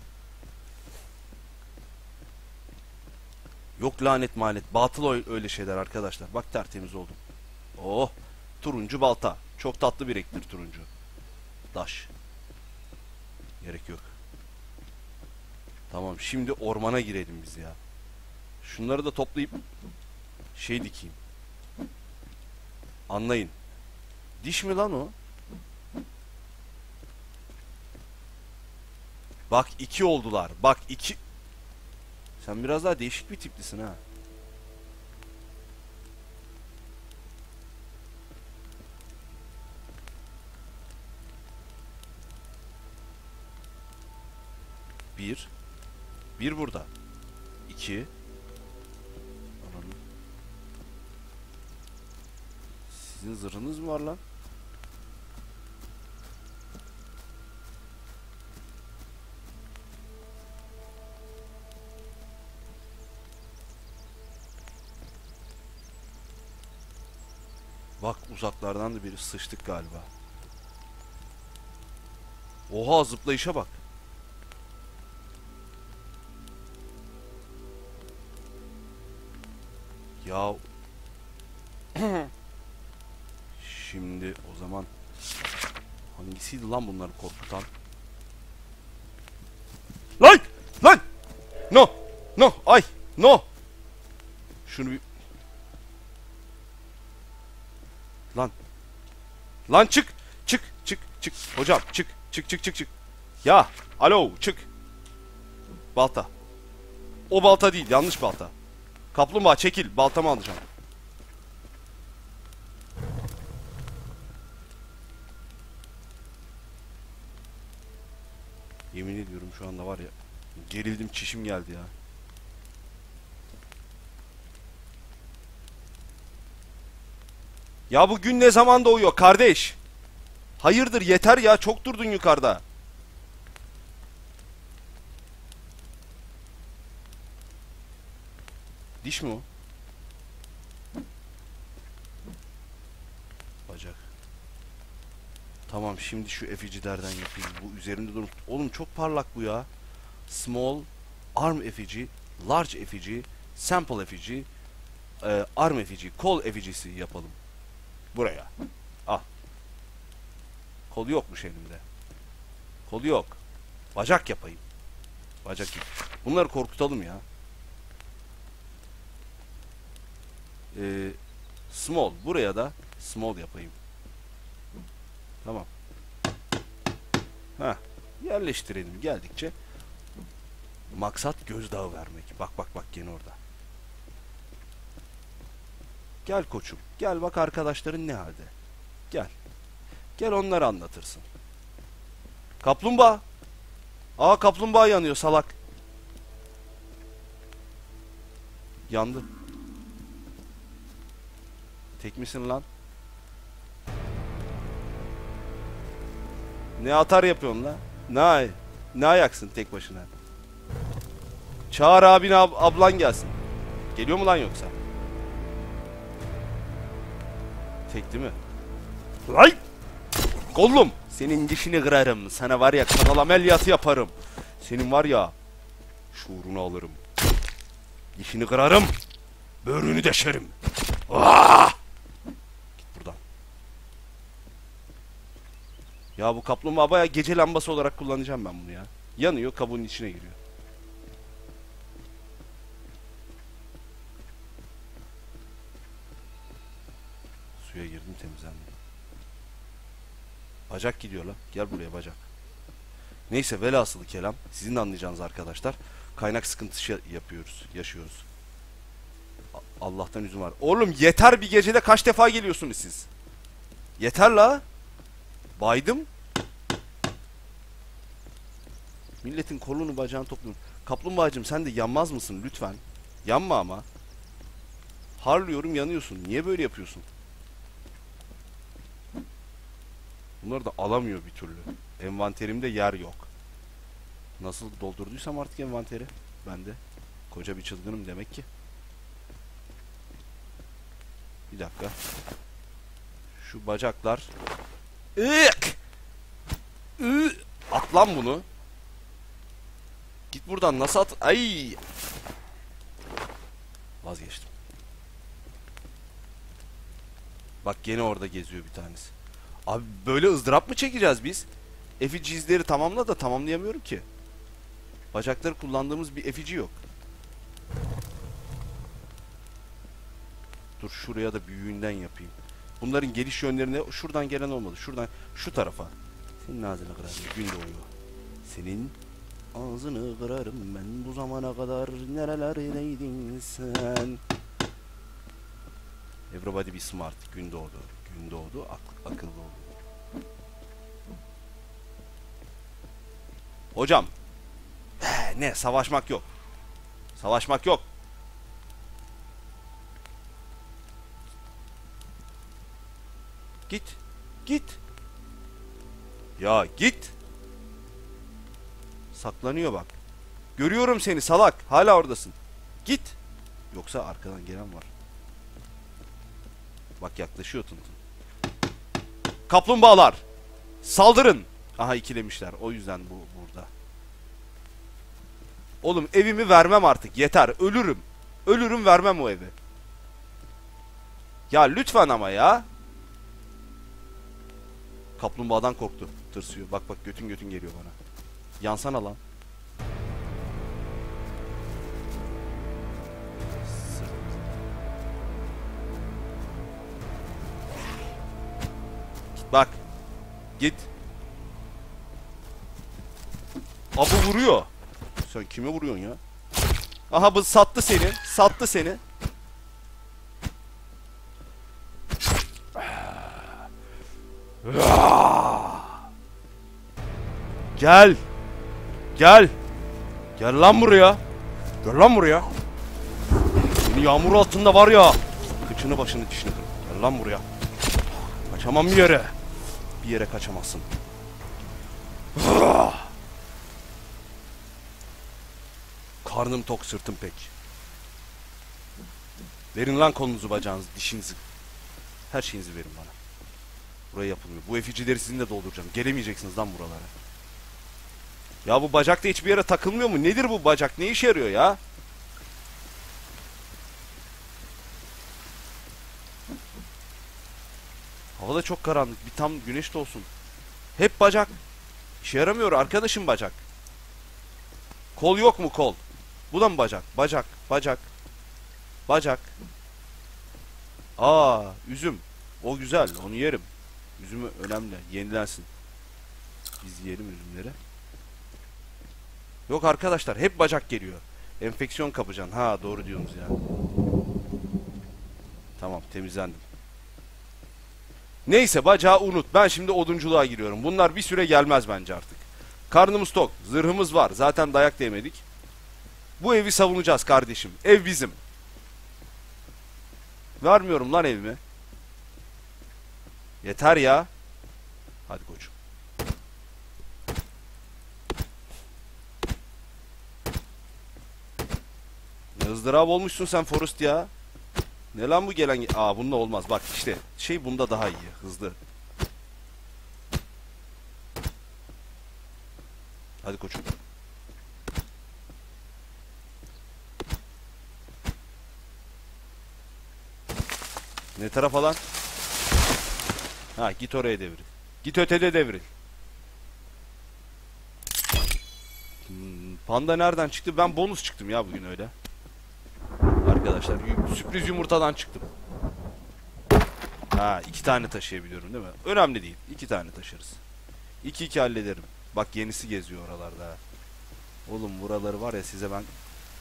Yok lanet manet. Batıl öyle şeyler arkadaşlar. Bak tertemiz oldum. Oh. Turuncu balta. Çok tatlı bir renktir turuncu. Daş. Gerek yok. Tamam şimdi ormana girelim biz ya. Şunları da toplayıp şey dikeyim. Anlayın. Diş mi lan o? Bak 2 oldular. Bak 2. Sen biraz daha değişik bir tiplisin ha. Bir. Bir burada. 2. Sizin zırhınız mı var lan? Bak uzaklardan da biri sıçtık galiba. Oha zıplayışa bak. Ya şimdi o zaman hangisiydi lan bunları korkutan? Lan! Lan! No! No! Ay! No! Şunu bir... Lan! Lan çık! Çık! Çık! Çık! Hocam çık! Çık çık çık çık! Ya! Alo! Çık! Balta. O balta değil. Yanlış balta. Kaplumbağa çekil. Baltamı alacağım. Yemin ediyorum şu anda var ya. Gerildim çişim geldi ya. Ya bu gün ne zaman doğuyor kardeş? Hayırdır yeter ya, çok durdun yukarıda. Diş mi o? Bacak. Tamam, şimdi şu efficilerden yapayım. Bu üzerinde dur. Oğlum çok parlak bu ya. Small arm effigy, large effigy, sample effigy, arm effigy, kol efficisi yapalım. Buraya. Al. Kol yokmuş elimde. Kol yok. Bacak yapayım. Bacak yok. Bunları korkutalım ya. Small. Buraya da small yapayım. Tamam. Ha, yerleştirelim geldikçe. Maksat gözdağı vermek. Bak bak bak, gene orada. Gel koçum. Gel bak arkadaşların ne halde. Gel. Gel onları anlatırsın. Kaplumbağa. Aa, kaplumbağa yanıyor salak. Yandı. Tek misin lan? Ne atar yapıyorsun lan? Ne ayaksın tek başına? Çağır abin, ablan gelsin. Geliyor mu lan yoksa? Tek değil mi? Lay! Gollum! Senin dişini kırarım. Sana var ya, kanal ameliyatı yaparım. Senin var ya, şuurunu alırım. Dişini kırarım. Böğrünü deşerim. Aaah! Git buradan. Ya bu kaplumbağa bayağı gece lambası olarak kullanacağım ben bunu ya. Yanıyor, kabuğun içine giriyor. Suya girdim, temizlendim. Bacak gidiyor lan. Gel buraya bacak. Neyse, velhasılı kelam. Sizin de anlayacağınız arkadaşlar. Kaynak sıkıntısı yaşıyoruz. Allah'tan üzüm var. Oğlum yeter, bir gecede kaç defa geliyorsunuz siz? Yeter la. Baydım. Milletin kolunu bacağını topluyorum. Kaplumbağacım, sen de yanmaz mısın lütfen? Yanma ama. Harlıyorum, yanıyorsun. Niye böyle yapıyorsun? Bunları da alamıyor bir türlü. Envanterimde yer yok. Nasıl doldurduysam artık envanteri. Ben de koca bir çılgınım demek ki. Bir dakika. Şu bacaklar. At lan bunu. Git buradan, nasıl at? Ay! Vazgeçtim. Bak gene orada geziyor bir tanesi. Abi böyle ızdırap mı çekeceğiz biz? Efficizleri tamamla da tamamlayamıyorum ki. Bacakları kullandığımız bir effici yok. Dur, şuraya da büyüğünden yapayım. Bunların geliş yönlerine şuradan gelen olmadı. Şuradan, şu tarafa. Senin ağzını kırarım, gün doğuyor. Senin ağzını kırarım ben, bu zamana kadar nerelerdeydin sen? Everybody be smart. Gün doğdu. Gün doğdu. Akıllı oldu. Hocam. Ne? Savaşmak yok. Savaşmak yok. Git. Git. Ya git. Saklanıyor bak. Görüyorum seni salak. Hala oradasın. Git. Yoksa arkadan gelen var. Bak yaklaşıyor Tıntın. Kaplumbağalar. Saldırın. Aha, ikilemişler. O yüzden bu burada. Oğlum evimi vermem artık. Yeter. Ölürüm. Ölürüm, vermem o evi. Ya lütfen ama ya. Kaplumbağadan korktu. Tırsıyor. Bak bak, götün götün geliyor bana. Yansana lan. Bak. Git. Abi vuruyor. Sen kime vuruyorsun ya? Aha, bu sattı seni. Sattı seni. Gel. Gel. Gel lan buraya. Gel lan buraya. Seni yağmur altında var ya. Kıçını başını dişini kır. Gel lan buraya. Kaçamam bir yere. Bir yere kaçamazsın. Karnım tok, sırtım pek. Verin lan kolunuzu, bacağınızı, dişinizi. Her şeyinizi verin bana. Buraya yapılmıyor. Bu eficileri sizinle dolduracağım. Gelemeyeceksiniz lan buralara. Ya bu bacak da hiçbir yere takılmıyor mu? Nedir bu bacak? Ne işe yarıyor ya? Hava da çok karanlık. Bir tam güneş de olsun. Hep bacak. İşe yaramıyor arkadaşım bacak. Kol yok mu kol? Bu da mı bacak? Bacak, bacak. Bacak. Aa, üzüm. O güzel, onu yerim. Üzümü önemli, yenilensin. Biz yiyelim üzümleri. Yok arkadaşlar, hep bacak geliyor. Enfeksiyon kapacaksın. Ha, doğru diyorsunuz ya. Tamam, temizlendim. Neyse, bacağı unut. Ben şimdi odunculuğa giriyorum. Bunlar bir süre gelmez bence artık. Karnımız tok, zırhımız var. Zaten dayak da yemedik. Bu evi savunacağız kardeşim. Ev bizim. Vermiyorum lan evimi. Yeter ya. Hadi koçum. Ne ızdırap olmuşsun sen Forrest ya. Ne lan bu gelen... Aa, bununla olmaz. Bak işte şey bunda daha iyi. Hızlı. Hadi koçum. Ne tarafa lan? Ha, git oraya devril. Git ötede devril. Panda nereden çıktı? Ben bonus çıktım ya bugün öyle. Arkadaşlar sürpriz yumurtadan çıktım. Ha, 2 tane taşıyabiliyorum değil mi? Önemli değil. 2 tane taşırız. 2-2 hallederim. Bak yenisi geziyor oralarda. Oğlum buraları var ya size ben...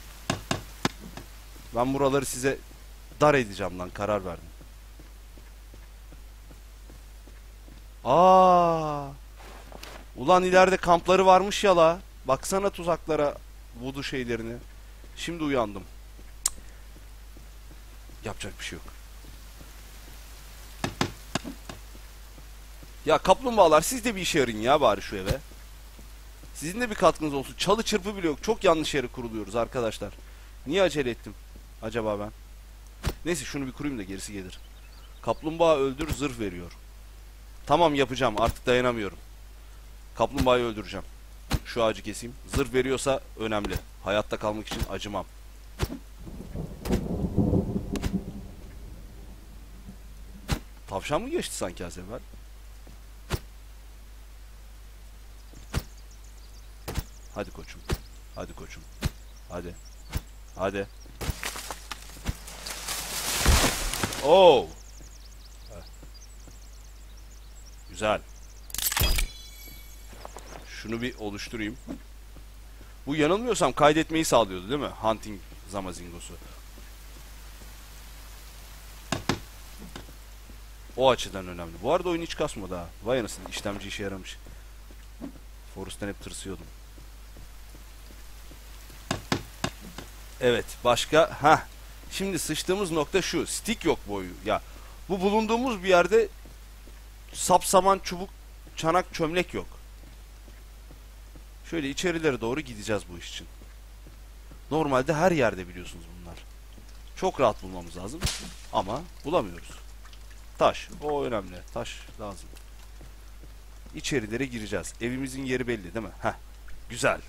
Ben buraları size dar edeceğim lan, karar verdim. Aa! Ulan ileride kampları varmış ya la. Baksana tuzaklara, voodoo şeylerini. Şimdi uyandım. Cık. Yapacak bir şey yok. Ya kaplumbağalar, siz de bir işe yarayın ya bari şu eve. Sizin de bir katkınız olsun. Çalı çırpı bile yok. Çok yanlış yere kuruluyoruz arkadaşlar. Niye acele ettim acaba ben? Neyse şunu bir kurayım da gerisi gelir. Kaplumbağa öldür, zırh veriyor. Tamam, yapacağım, artık dayanamıyorum. Kaplumbağayı öldüreceğim. Şu ağacı keseyim. Zırh veriyorsa önemli. Hayatta kalmak için acımam. Tavşan mı geçti sanki az evvel? Hadi koçum. Hadi koçum. Hadi. Hadi. Oo. Güzel. Şunu bir oluşturayım. Bu yanılmıyorsam kaydetmeyi sağlıyordu değil mi? Hunting zamazingosu. O açıdan önemli. Bu arada oyun hiç kasmadı ha. Vay anasını, işlemci işe yaramış. Forrest'ten hep tırsıyordum. Evet, başka? Heh. Şimdi sıçtığımız nokta şu. Stick yok boyu. Ya bu bulunduğumuz bir yerde sapsaman, çubuk, çanak, çömlek yok. Şöyle içerilere doğru gideceğiz bu iş için. Normalde her yerde biliyorsunuz bunlar. Çok rahat bulmamız lazım. Ama bulamıyoruz. Taş. O önemli. Taş lazım. İçerilere gireceğiz. Evimizin yeri belli değil mi? Heh. Güzel.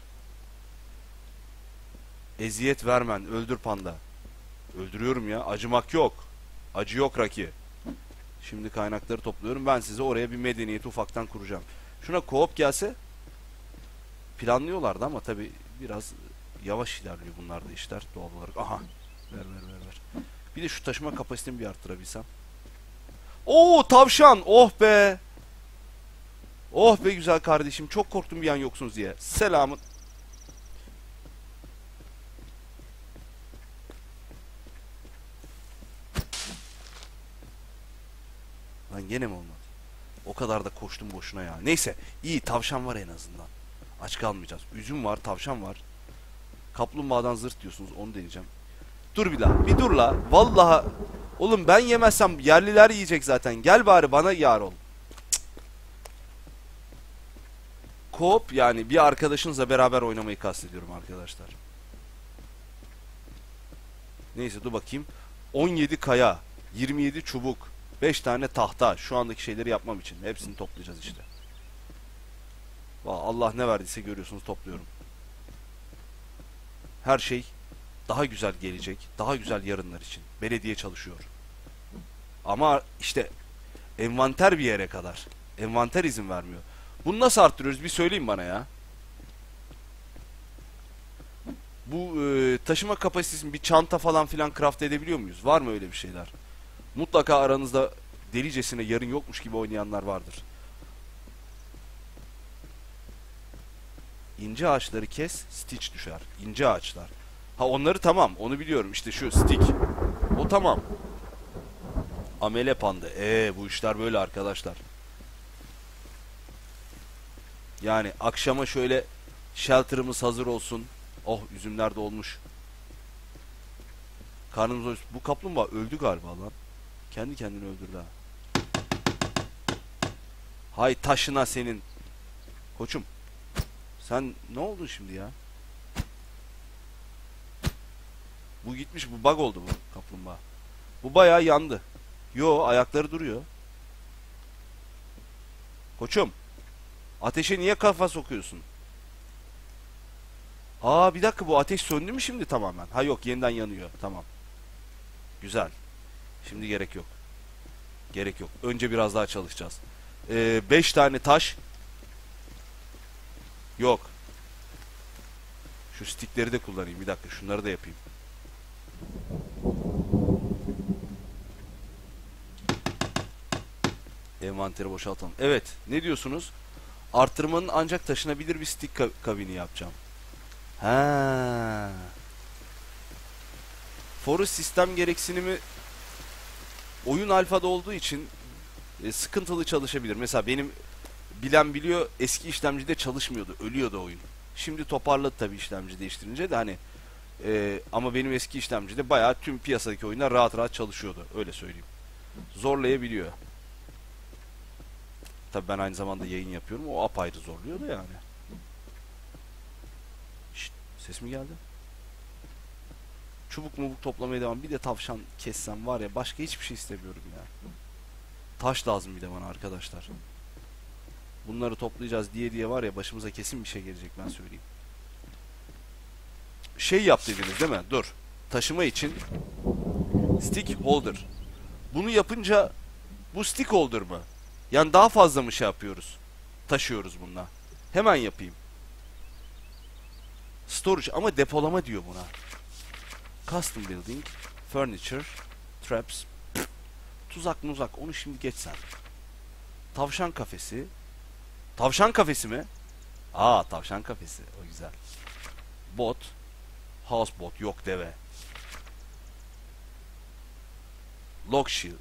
Eziyet vermen. Öldür panda. Öldürüyorum ya. Acımak yok. Acı yok Raki. Şimdi kaynakları topluyorum. Ben size oraya bir medeniyeti ufaktan kuracağım. Şuna co-op gelse planlıyorlardı ama tabi biraz yavaş ilerliyor bunlarda işler doğal olarak. Aha. Ver. Bir de şu taşıma kapasitemi bir arttırabilsem. Oo, tavşan. Oh be. Oh be güzel kardeşim. Çok korktum bir an yoksunuz diye. Selamın. Lan gene mi olmadı? O kadar da koştum boşuna ya. Neyse, iyi, tavşan var en azından. Aç kalmayacağız. Üzüm var, tavşan var. Kaplumbağadan zırt diyorsunuz, onu deneyeceğim. Dur bir la, bir dur la. Vallahi oğlum ben yemezsem yerliler yiyecek zaten. Gel bari bana yar ol. Cık. Co-op yani bir arkadaşınızla beraber oynamayı kastediyorum arkadaşlar. Neyse dur bakayım. 17 kaya, 27 çubuk, 5 tane tahta. Şu andaki şeyleri yapmam için. Hepsini toplayacağız işte. Allah ne verdiyse görüyorsunuz topluyorum. Her şey daha güzel gelecek. Daha güzel yarınlar için. Belediye çalışıyor. Ama işte envanter bir yere kadar. Envanter izin vermiyor. Bunu nasıl arttırıyoruz bir söyleyin bana ya. Bu taşıma kapasitesini bir çanta falan filan craft edebiliyor muyuz? Var mı öyle bir şeyler? Mutlaka aranızda delicesine yarın yokmuş gibi oynayanlar vardır. İnce ağaçları kes, stitch düşer. İnce ağaçlar. Ha onları tamam, onu biliyorum. İşte şu stick. O tamam. Amele panda. Bu işler böyle arkadaşlar. Yani akşama şöyle shelter'ımız hazır olsun. Oh üzümler de olmuş. Karnımız doysun. Bu kaplumbağa öldü galiba lan. Kendi kendini öldürdü ha. Hay taşına senin. Koçum. Sen ne oldun şimdi ya? Bu gitmiş, bu bug oldu bu kaplumbağa. Bu bayağı yandı. Yo ayakları duruyor. Koçum. Ateşe niye kafa sokuyorsun? Aa bir dakika bu ateş söndü mü şimdi tamamen? Ha yok yeniden yanıyor. Tamam. Güzel. Şimdi gerek yok. Gerek yok. Önce biraz daha çalışacağız. 5 tane taş. Yok. Şu stickleri de kullanayım. Bir dakika şunları da yapayım. Envanteri boşaltalım. Evet. Ne diyorsunuz? Artırmanın ancak taşınabilir bir stick kabini yapacağım. Ha. Forest sistem gereksinimi oyun alfada olduğu için sıkıntılı çalışabilir. Mesela benim bilen biliyor eski işlemcide çalışmıyordu. Ölüyordu oyun. Şimdi toparladı tabii işlemci değiştirince de hani ama benim eski işlemcide bayağı tüm piyasadaki oyunlar rahat rahat çalışıyordu. Öyle söyleyeyim. Zorlayabiliyor. Tabii ben aynı zamanda yayın yapıyorum. O apayrı zorluyor da yani. Şşt, ses mi geldi? Çubuk mubuk toplamaya devam. Bir de tavşan kessem var ya başka hiçbir şey istemiyorum ya. Taş lazım bir de bana arkadaşlar. Bunları toplayacağız diye var ya başımıza kesin bir şey gelecek ben söyleyeyim. Şey yap dediniz değil mi? Dur. Taşıma için stick holder. Bunu yapınca bu stick holder mı? Yani daha fazla mı şey yapıyoruz? Taşıyoruz bununla. Hemen yapayım. Storage ama depolama diyor buna. Custom building, furniture, traps, tuzak muzak onu şimdi geç sen. Tavşan kafesi. Tavşan kafesi mi? Aa tavşan kafesi o güzel. Bot. House bot yok deve. Lock shield.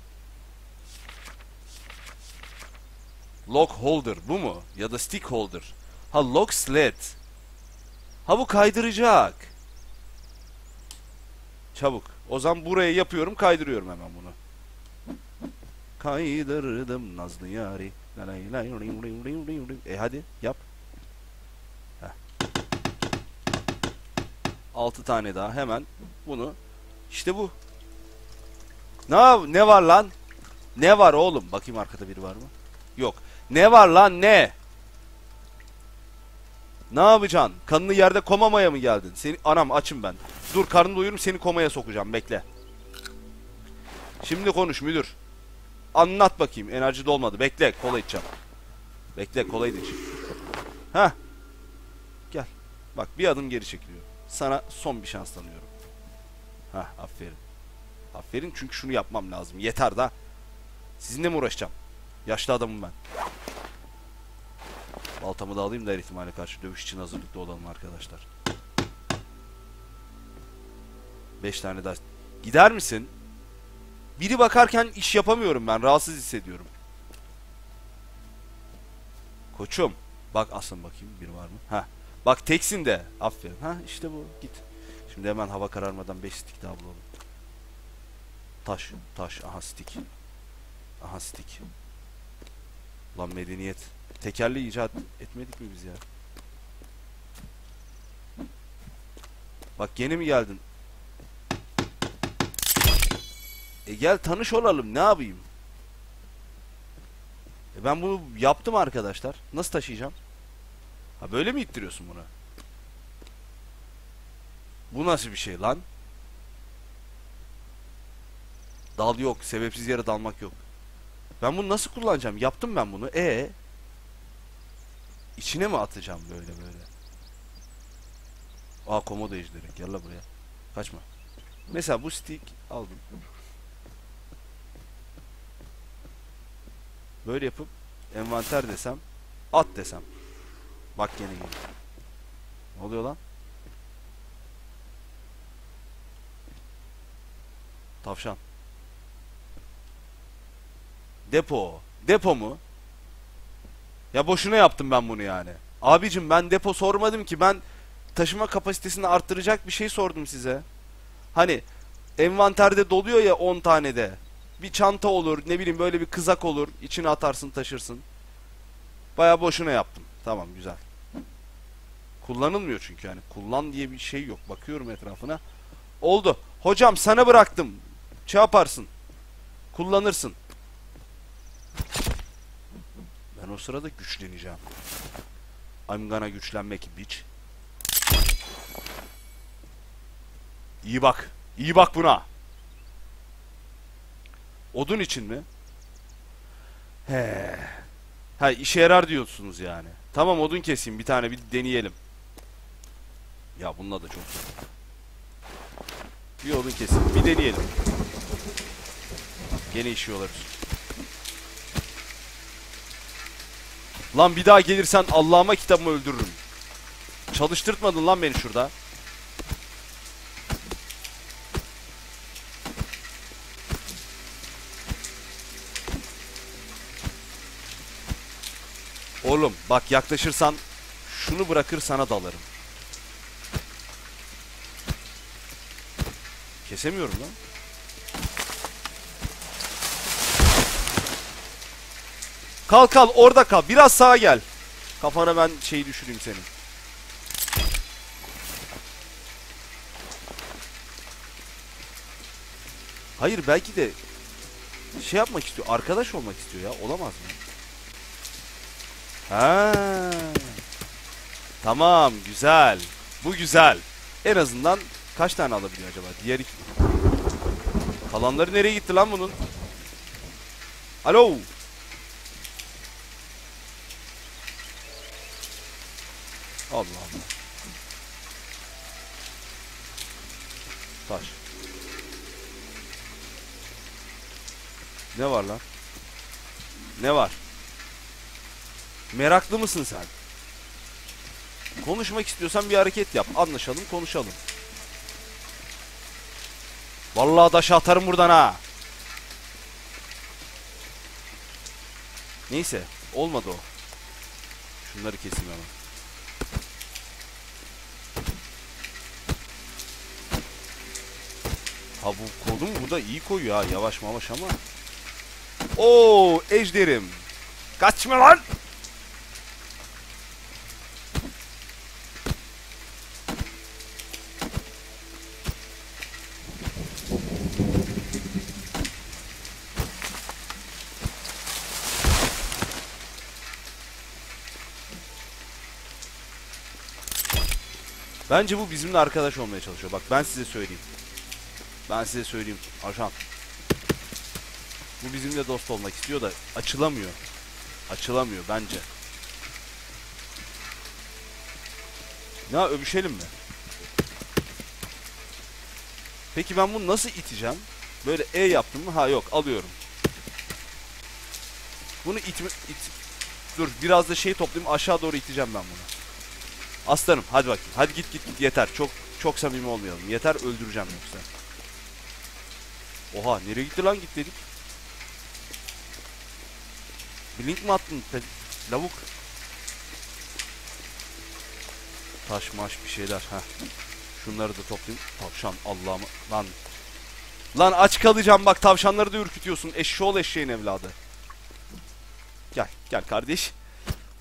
Lock holder bu mu? Ya da stick holder. Ha lock sled. Ha bu kaydıracak. Çabuk. O zaman buraya yapıyorum kaydırıyorum hemen bunu. Kaydırdım nazlı yari. Hadi yap. Heh. 6 tane daha hemen bunu. İşte bu. Ne var lan? Ne var oğlum? Bakayım arkada biri var mı? Yok. Ne var lan ne? Ne yapacaksın? Kanını yerde komamaya mı geldin? Seni anam açım ben. Dur karnını doyurum seni komaya sokacağım bekle. Şimdi konuş müdür. Anlat bakayım. Enerji dolmadı. Bekle kola içeceğim. Bekle kola içeceğim. Heh. Gel. Bak bir adım geri çekiliyor. Sana son bir şans tanıyorum. Heh aferin. Aferin çünkü şunu yapmam lazım. Yeter da. Sizinle mi uğraşacağım? Yaşlı adamım ben. Baltamı da alayım da her ihtimale karşı dövüş için hazırlıklı olalım arkadaşlar. 5 tane daha. Gider misin? Biri bakarken iş yapamıyorum ben. Rahatsız hissediyorum. Koçum. Bak aslan bakayım biri var mı? Ha. Bak teksin de. Aferin. Ha işte bu. Git. Şimdi hemen hava kararmadan 5 stick daha bulalım. Taş. Taş. Aha stick. Aha stick. Lan medeniyet. Tekerleği icat etmedik mi biz ya? Bak yeni mi geldin? Gel tanış olalım, ne yapayım? Ben bunu yaptım arkadaşlar. Nasıl taşıyacağım? Ha böyle mi ittiriyorsun bunu? Bu nasıl bir şey lan? Dal yok. Sebepsiz yere dalmak yok. Ben bunu nasıl kullanacağım? Yaptım ben bunu. İçine mi atacağım böyle böyle? Aa komodo ejderi. Gel la buraya. Kaçma. Mesela bu stick aldım. Böyle yapıp envanter desem, at desem. Bak gene geliyor. Ne oluyor lan? Tavşan. Depo. Depo mu? Ya boşuna yaptım ben bunu yani. Abicim ben depo sormadım ki. Ben taşıma kapasitesini arttıracak bir şey sordum size. Hani envanterde doluyor ya 10 tane de. Bir çanta olur, ne bileyim böyle bir kızak olur. İçine atarsın, taşırsın. Baya boşuna yaptım. Tamam, güzel. Kullanılmıyor çünkü yani. Kullan diye bir şey yok. Bakıyorum etrafına. Oldu. Hocam sana bıraktım. Şey yaparsın. Kullanırsın. Ben o sırada güçleneceğim. I'm gonna güçlenmek bitch. İyi bak. İyi bak buna. Odun için mi? He. Ha işe yarar diyorsunuz yani. Tamam odun keseyim bir tane bir deneyelim. Ya bununla da çok zor. Bir odun keseyim bir deneyelim. Gene işiyorlar. Lan bir daha gelirsen Allah'ıma kitabımı öldürürüm. Çalıştırtmadın lan beni şurada. Oğlum bak yaklaşırsan şunu bırakır sana dalarım. Kesemiyorum lan. Kal kal orada kal. Biraz sağa gel. Kafana ben şeyi düşüreyim senin. Hayır belki de şey yapmak istiyor. Arkadaş olmak istiyor ya. Olamaz mı? Ha. Tamam güzel. Bu güzel. En azından kaç tane alabiliyor acaba? Diğer iki. Kalanları nereye gitti lan bunun? Alo. Allah Allah. Taş. Ne var lan? Ne var? Meraklı mısın sen? Konuşmak istiyorsan bir hareket yap. Anlaşalım, konuşalım. Vallahi taşı atarım buradan ha. Neyse, olmadı o. Şunları keseyim hemen. Ha bu kodum burada iyi koyuyor ha. Yavaş mavaş ama. Oo, ejderim. Kaçma lan. Bence bu bizimle arkadaş olmaya çalışıyor. Bak ben size söyleyeyim. Ben size söyleyeyim. Ajan. Bu bizimle dost olmak istiyor da açılamıyor. Açılamıyor bence. Ya öpüşelim mi? Peki ben bunu nasıl iteceğim? Böyle E yaptım mı? Ha yok alıyorum. Bunu Dur biraz da şey toplayayım aşağı doğru iteceğim ben bunu. Aslanım hadi bakayım. Hadi git yeter. Çok samimi olmayalım. Yeter öldüreceğim yoksa. Oha nereye gitti lan git dedik. Blink mi attın lavuk? Taş maş bir şeyler. Heh. Şunları da toplayayım. Tavşan Allah'ım. Lan aç kalacağım bak tavşanları da ürkütüyorsun. Eşşoğlu eşeğin evladı. Gel kardeş.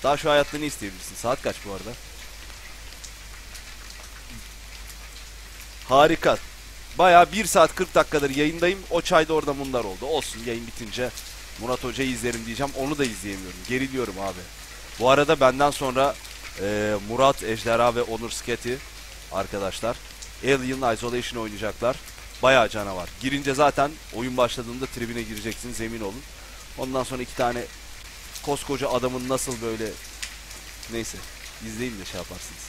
Daha şu hayatta ne isteyebilirsin? Saat kaç bu arada? Harika. Bayağı 1 saat 40 dakikadır yayındayım. O çay da orada mundar oldu. Olsun, yayın bitince Murat Hoca'yı izlerim diyeceğim. Onu da izleyemiyorum. Geriliyorum abi. Bu arada benden sonra Murat, Ejderha ve Onur Sketi arkadaşlar Alien Isolation oynayacaklar. Bayağı canavar. Girince zaten oyun başladığında tribine gireceksiniz, emin olun. Ondan sonra 2 tane koskoca adamın nasıl böyle, neyse izleyin de şey yaparsınız.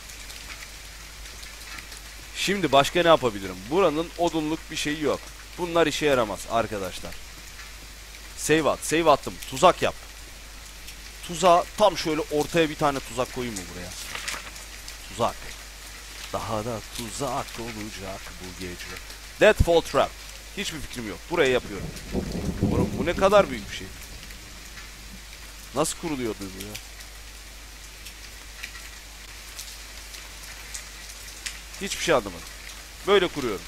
Şimdi başka ne yapabilirim? Buranın odunluk bir şeyi yok. Bunlar işe yaramaz arkadaşlar. Save at. Save attım. Tuzak yap. Tuzağa tam şöyle ortaya bir tane tuzak koyayım mı buraya? Tuzak. Daha da tuzak olacak bu gece. Deadfall Trap. Hiçbir fikrim yok. Buraya yapıyorum. Oğlum bu ne kadar büyük bir şey. Nasıl kuruluyordu bu ya? Hiçbir şey anlamadım. Böyle kuruyorum.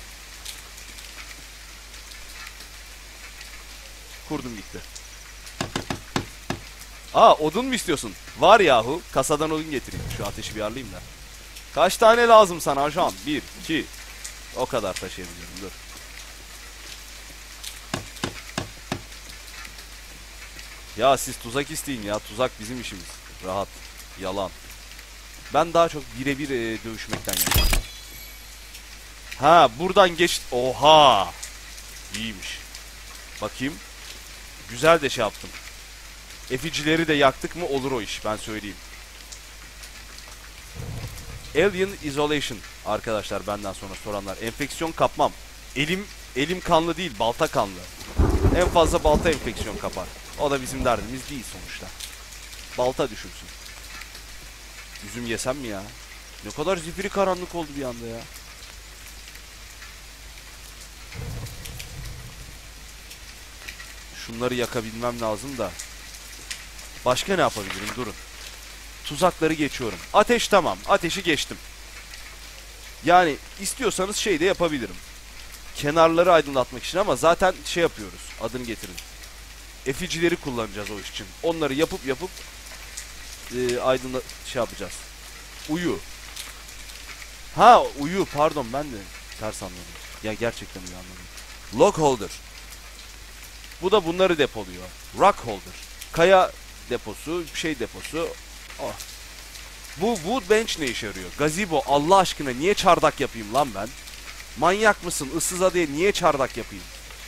Kurdum gitti. Aa, odun mu istiyorsun? Var yahu. Kasadan odun getireyim. Şu ateşi bir ayarlayayım da. Kaç tane lazım sana ajan? 1, 2. O kadar taşıyabiliyorum. Dur. Ya siz tuzak isteyin ya. Tuzak bizim işimiz. Rahat. Yalan. Ben daha çok birebir dövüşmekten yanayım. Ha, buradan geç. Oha. İyiymiş. Bakayım. Güzel de şey yaptım. Efficileri de yaktık mı olur o iş, ben söyleyeyim. Alien Isolation arkadaşlar, benden sonra soranlar. Enfeksiyon kapmam. Elim kanlı değil, balta kanlı. En fazla balta enfeksiyon kapar. O da bizim derdimiz değil sonuçta. Balta düşürsün. Üzüm yesem mi ya? Ne kadar zifiri karanlık oldu bir anda ya. Şunları yakabilmem lazım da. Başka ne yapabilirim? Durun. Tuzakları geçiyorum. Ateş tamam. Ateşi geçtim. Yani istiyorsanız şey de yapabilirim. Kenarları aydınlatmak için, ama zaten şey yapıyoruz. Adını getirin. Efficileri kullanacağız o iş için. Onları yapıp aydınlat şey yapacağız. Uyu. Ha, uyu. Pardon, ben de ters anladım. Ya gerçekten uyu anladım. Log holder. Bu da bunları depoluyor. Rock holder. Kaya deposu, şey deposu. Oh. Bu woodbench ne işe yarıyor? Gazebo, Allah aşkına niye çardak yapayım lan ben? Manyak mısın? Issız adaya niye çardak yapayım?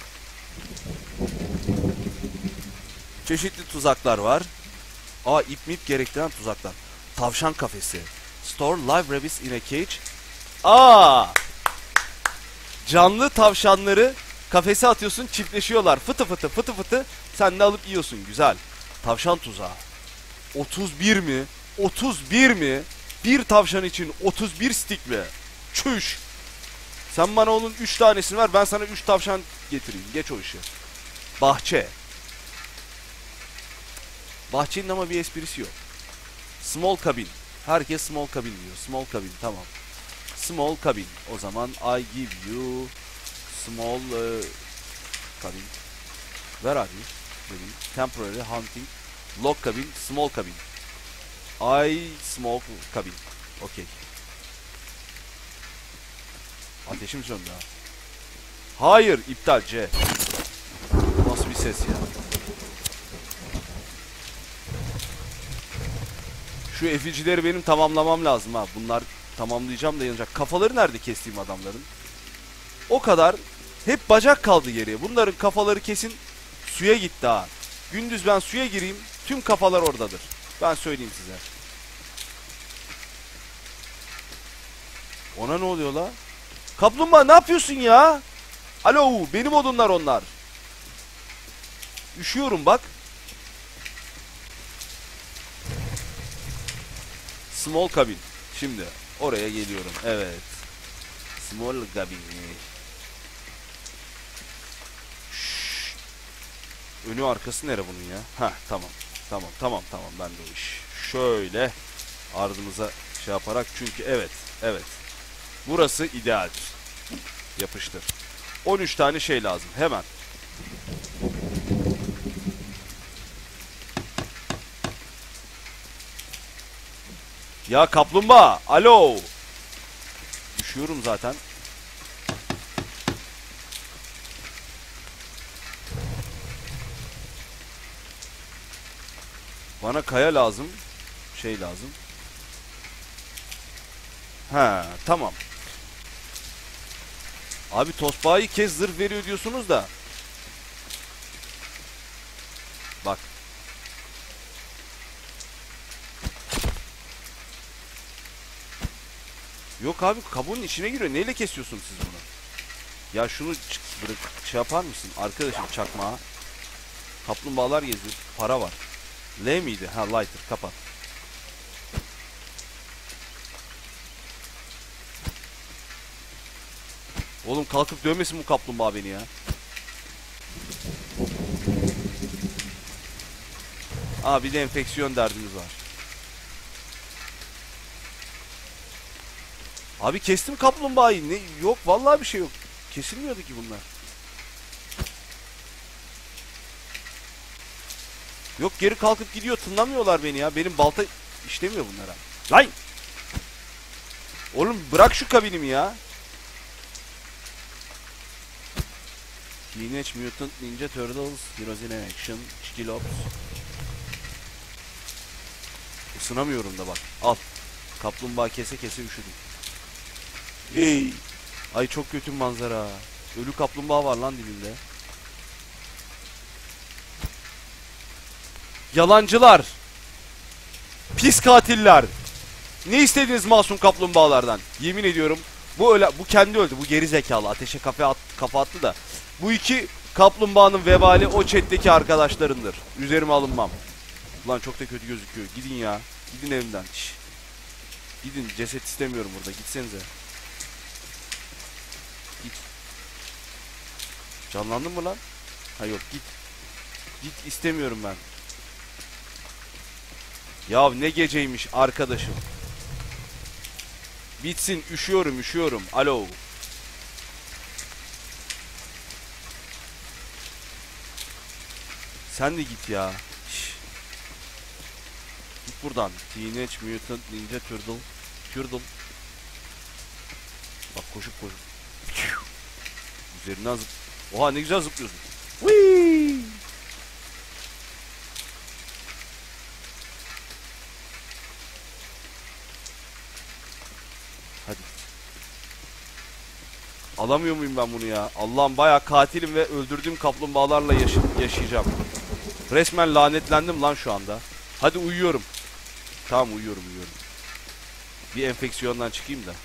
Çeşitli tuzaklar var. Aa, ip mip gerektiren tuzaklar. Tavşan kafesi. Store live rabbits in a cage. Aa! Canlı tavşanları kafese atıyorsun, çiftleşiyorlar. Fıtı fıtı fıtı fıtı. Sen de alıp yiyorsun. Güzel. Tavşan tuzağı. 31 mi? 31 mi? Bir tavşan için 31 stick mi? Çüş. Sen bana onun 3 tanesini ver, ben sana 3 tavşan getireyim. Geç o işi. Bahçe. Bahçenin ama bir esprisi yok. Small cabin. Herkes small cabin diyor. Small cabin, tamam. Small cabin. O zaman I give you small cabin. Where are you? Benim. Temporary hunting. Log cabin. Small cabin. I small cabin. Okay. Ateşim söndü ha. Hayır, iptal C. Nasıl bir ses ya? Şu efficileri benim tamamlamam lazım ha. Bunlar tamamlayacağım da yanacak. Kafaları nerede kestiğim adamların? O kadar. Hep bacak kaldı geriye. Bunların kafaları kesin suya gitti ha. Gündüz ben suya gireyim, tüm kafalar oradadır. Ben söyleyeyim size. Ona ne oluyor la? Kaplumbağa ne yapıyorsun ya? Alo, benim odunlar onlar. Üşüyorum bak. Small cabin. Şimdi oraya geliyorum. Evet. Small cabin. Şşş. Önü arkası nere bunun ya? Ha, tamam. Tamam. Ben de o iş. Şöyle ardımıza şey yaparak, çünkü evet. Burası idealdir. Yapıştır. 13 tane şey lazım. Hemen. Ya kaplumbağa, alo. Düşüyorum zaten. Bana kaya lazım. Şey lazım. Ha, tamam. Abi tosbağayı kes zırh veriyor diyorsunuz da. Bak. Yok abi kabuğun içine giriyor. Neyle kesiyorsunuz siz bunu? Ya şunu bırak, şey yapar mısın? Arkadaşım çakmağa. Kaplumbağalar geziyor. Para var. L miydi? Ha lighter kapat. Oğlum kalkıp dövmesin bu kaplumbağa beni ya. Aa bir de enfeksiyon derdimiz var. Abi kestim kaplumbağayı. Ne yok vallahi bir şey yok. Kesilmiyordu ki bunlar. Yok geri kalkıp gidiyor. Tınlamıyorlar beni ya. Benim balta işlemiyor bunlara. Lan! Oğlum bırak şu kabinimi ya. Teenage Mutant Ninja Turtles Heroes in Action Chicky Ops. Isınamıyorum da bak. Al. Kaplumbağa kese kese üşüdüm. Hey. Ay çok kötü manzara. Ölü kaplumbağa var lan dibinde. Yalancılar. Pis katiller. Ne istediniz masum kaplumbağalardan? Yemin ediyorum bu kendi öldü. Bu geri zekalı. Ateşe kafa attı da. Bu iki kaplumbağanın vebali o chat'teki arkadaşlarındır. Üzerime alınmam. Ulan çok da kötü gözüküyor. Gidin ya. Gidin evimden. Şş. Gidin. Ceset istemiyorum burada. Gitsenize. Git. Canlandın mı lan? Ha yok git. Git istemiyorum ben. Ya ne geceymiş arkadaşım. Bitsin üşüyorum. Alo. Sen de git ya. Şş. Git buradan. Teenage Mutant Ninja Turtle. Bak koşup. Üzerinden zıp. Oha ne güzel zıplıyorsun. Whee! Hadi. Alamıyor muyum ben bunu ya? Allah'ım bayağı katilim ve öldürdüğüm kaplumbağalarla yaşayacağım. Resmen lanetlendim lan şu anda. Hadi uyuyorum. Tamam uyuyorum. Bir enfeksiyondan çıkayım da.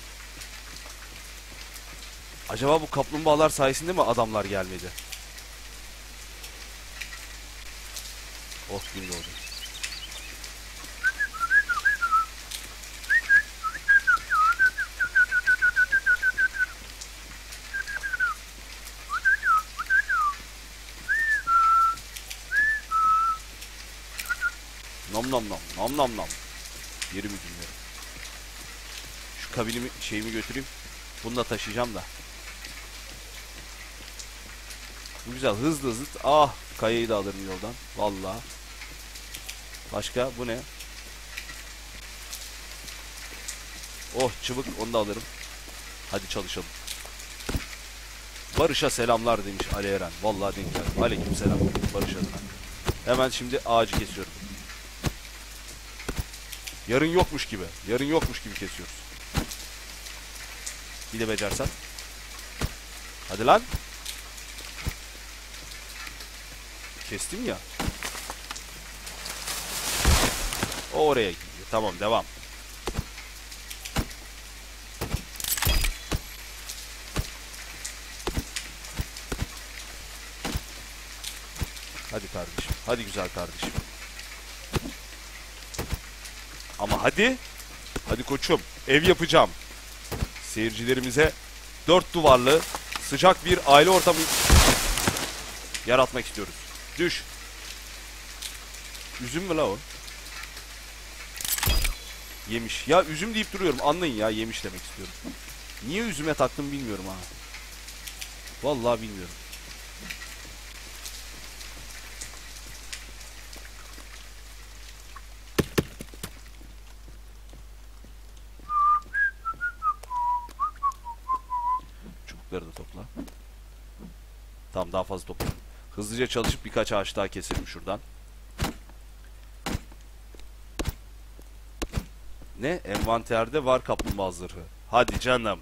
Acaba bu kaplumbağalar sayesinde mi adamlar gelmedi? Oh gün doğdu. Nom. Yerimi bilmiyorum. Şu kabinimi şeyimi götüreyim. Bunu da taşıyacağım da. Bu güzel hızlı. Ah kayayı da alırım yoldan. Vallahi. Başka bu ne? Oh çıbık onu da alırım. Hadi çalışalım. Barış'a selamlar demiş Ali Eren. Vallahi denk geldim. Aleyküm selam Barış adına. Hemen şimdi ağacı kesiyorum. Yarın yokmuş gibi kesiyoruz. Bir de becersen. Hadi lan. Kestim ya. O oraya gidiyor. Tamam devam. Hadi kardeşim. Hadi güzel kardeşim. Ama hadi. Hadi koçum. Ev yapacağım. Seyircilerimize 4 duvarlı sıcak bir aile ortamı yaratmak istiyoruz. Düş. Üzüm mü la o? Yemiş. Ya üzüm deyip duruyorum. Anlayın ya yemiş demek istiyorum. Niye üzüme taktım bilmiyorum ha. Vallahi bilmiyorum. ağaçları da topla. Tamam, daha fazla topla. Hızlıca çalışıp birkaç ağaç daha keselim şuradan. Ne? Envanterde var kaplumbağa zırhı. Hadi canım.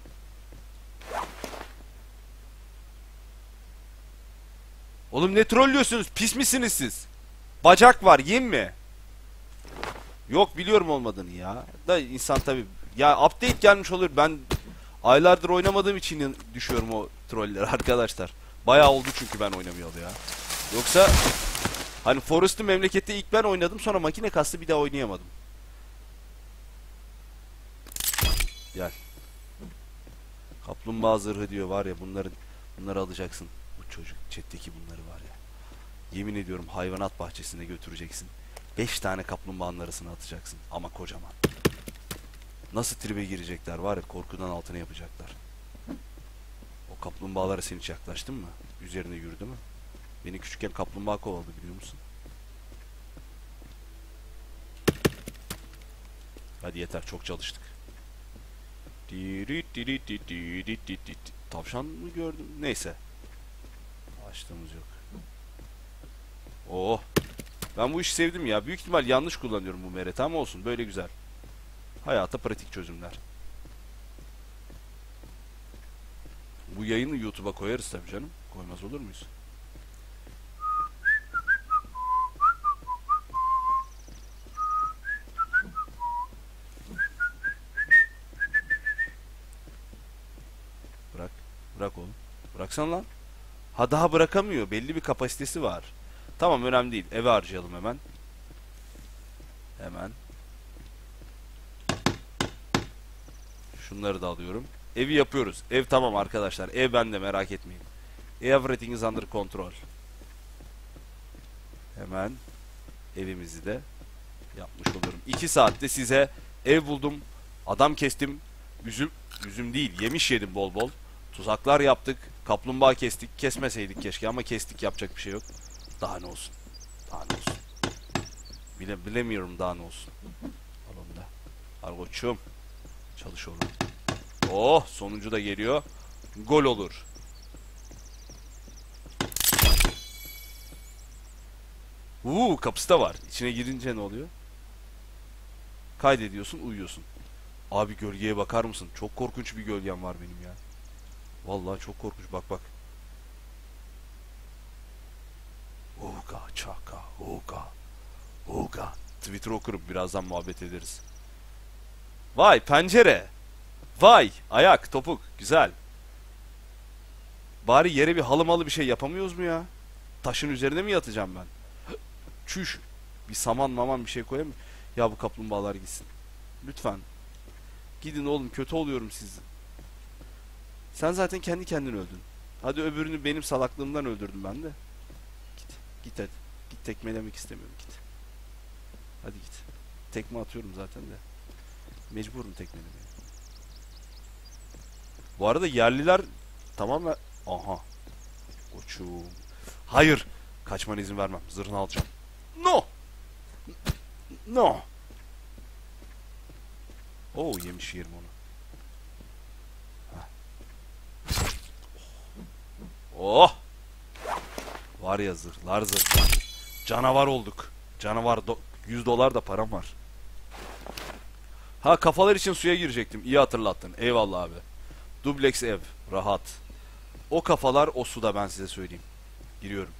Oğlum ne trollüyorsunuz? Pis misiniz siz? Bacak var, yiyeyim mi? Yok, biliyorum olmadığını ya. Da insan tabi. Ya update gelmiş olur. Ben aylardır oynamadığım için düşüyorum o trollere arkadaşlar. Bayağı oldu çünkü ben oynamayalı ya. Yoksa hani Forest'ı memlekette ilk ben oynadım, sonra makine kastı, bir daha oynayamadım. Gel. Kaplumbağa zırhı diyor var ya, bunları alacaksın. Bu çocuk chat'teki bunları var ya. Yemin ediyorum hayvanat bahçesine götüreceksin. 5 tane kaplumbağanın arasına atacaksın ama kocaman. Nasıl tribe girecekler var ya, korkudan altına yapacaklar. O kaplumbağalara sen hiç yaklaştın mı? Üzerine yürüdü mü? Beni küçükken kaplumbağa kovaladı, biliyor musun? Hadi yeter, çok çalıştık. Tavşan mı gördüm? Neyse. Açtığımız yok. Oh. Ben bu işi sevdim ya. Büyük ihtimal yanlış kullanıyorum bu mereti ama olsun. Böyle güzel. Hayata pratik çözümler. Bu yayını YouTube'a koyarız tabii canım. Koymaz olur muyuz? Bırak. Bırak oğlum. Bıraksan lan. Ha, daha bırakamıyor. Belli bir kapasitesi var. Tamam, önemli değil. Eve harcayalım hemen. Hemen. Şunları da alıyorum. Evi yapıyoruz. Ev tamam arkadaşlar. Ev bende, merak etmeyin. Everything is under control. Hemen evimizi de yapmış olurum. 2 saatte size ev buldum. Adam kestim. Üzüm değil, yemiş yedim bol bol. Tuzaklar yaptık. Kaplumbağa kestik. Kesmeseydik keşke ama kestik, yapacak bir şey yok. Daha ne olsun. Daha ne olsun. Bilemiyorum daha ne olsun. Al onu da. Al koçum. Çalış oğlum. Oh, sonuncu da geliyor. Gol olur. Kapısı da var. İçine girince ne oluyor? Kaydediyorsun, uyuyorsun. Abi gölgeye bakar mısın? Çok korkunç bir gölgem var benim ya. Vallahi çok korkunç. Bak bak. Uga çaka uga. Uga. Twitter okurum. Birazdan muhabbet ederiz. Vay pencere. Vay ayak, topuk. Güzel. Bari yere bir halı malı bir şey yapamıyoruz mu ya? Taşın üzerine mi yatacağım ben? Çüş. Bir saman maman bir şey koyayım mı? Ya bu kaplumbağalar gitsin. Lütfen. Gidin oğlum, kötü oluyorum sizin. Sen zaten kendi kendini öldün. Hadi öbürünü benim salaklığımdan öldürdüm ben de. Git. Git hadi. Git, tekmelemek istemiyorum, git. Hadi git. Tekme atıyorum zaten de. Mecburum tekmelemeye. Bu arada yerliler tamamen... Aha. Koçum. Hayır. Kaçmana izin vermem. Zırhını alacağım. No. No. Oo, yemiş yerim onu. Oh. Var ya, zırhlar. Canavar olduk. Canavar. 100 dolar da param var. Ha, kafalar için suya girecektim. İyi hatırlattın. Eyvallah abi. Dubleks ev. Rahat. O kafalar o suda, ben size söyleyeyim. Giriyorum.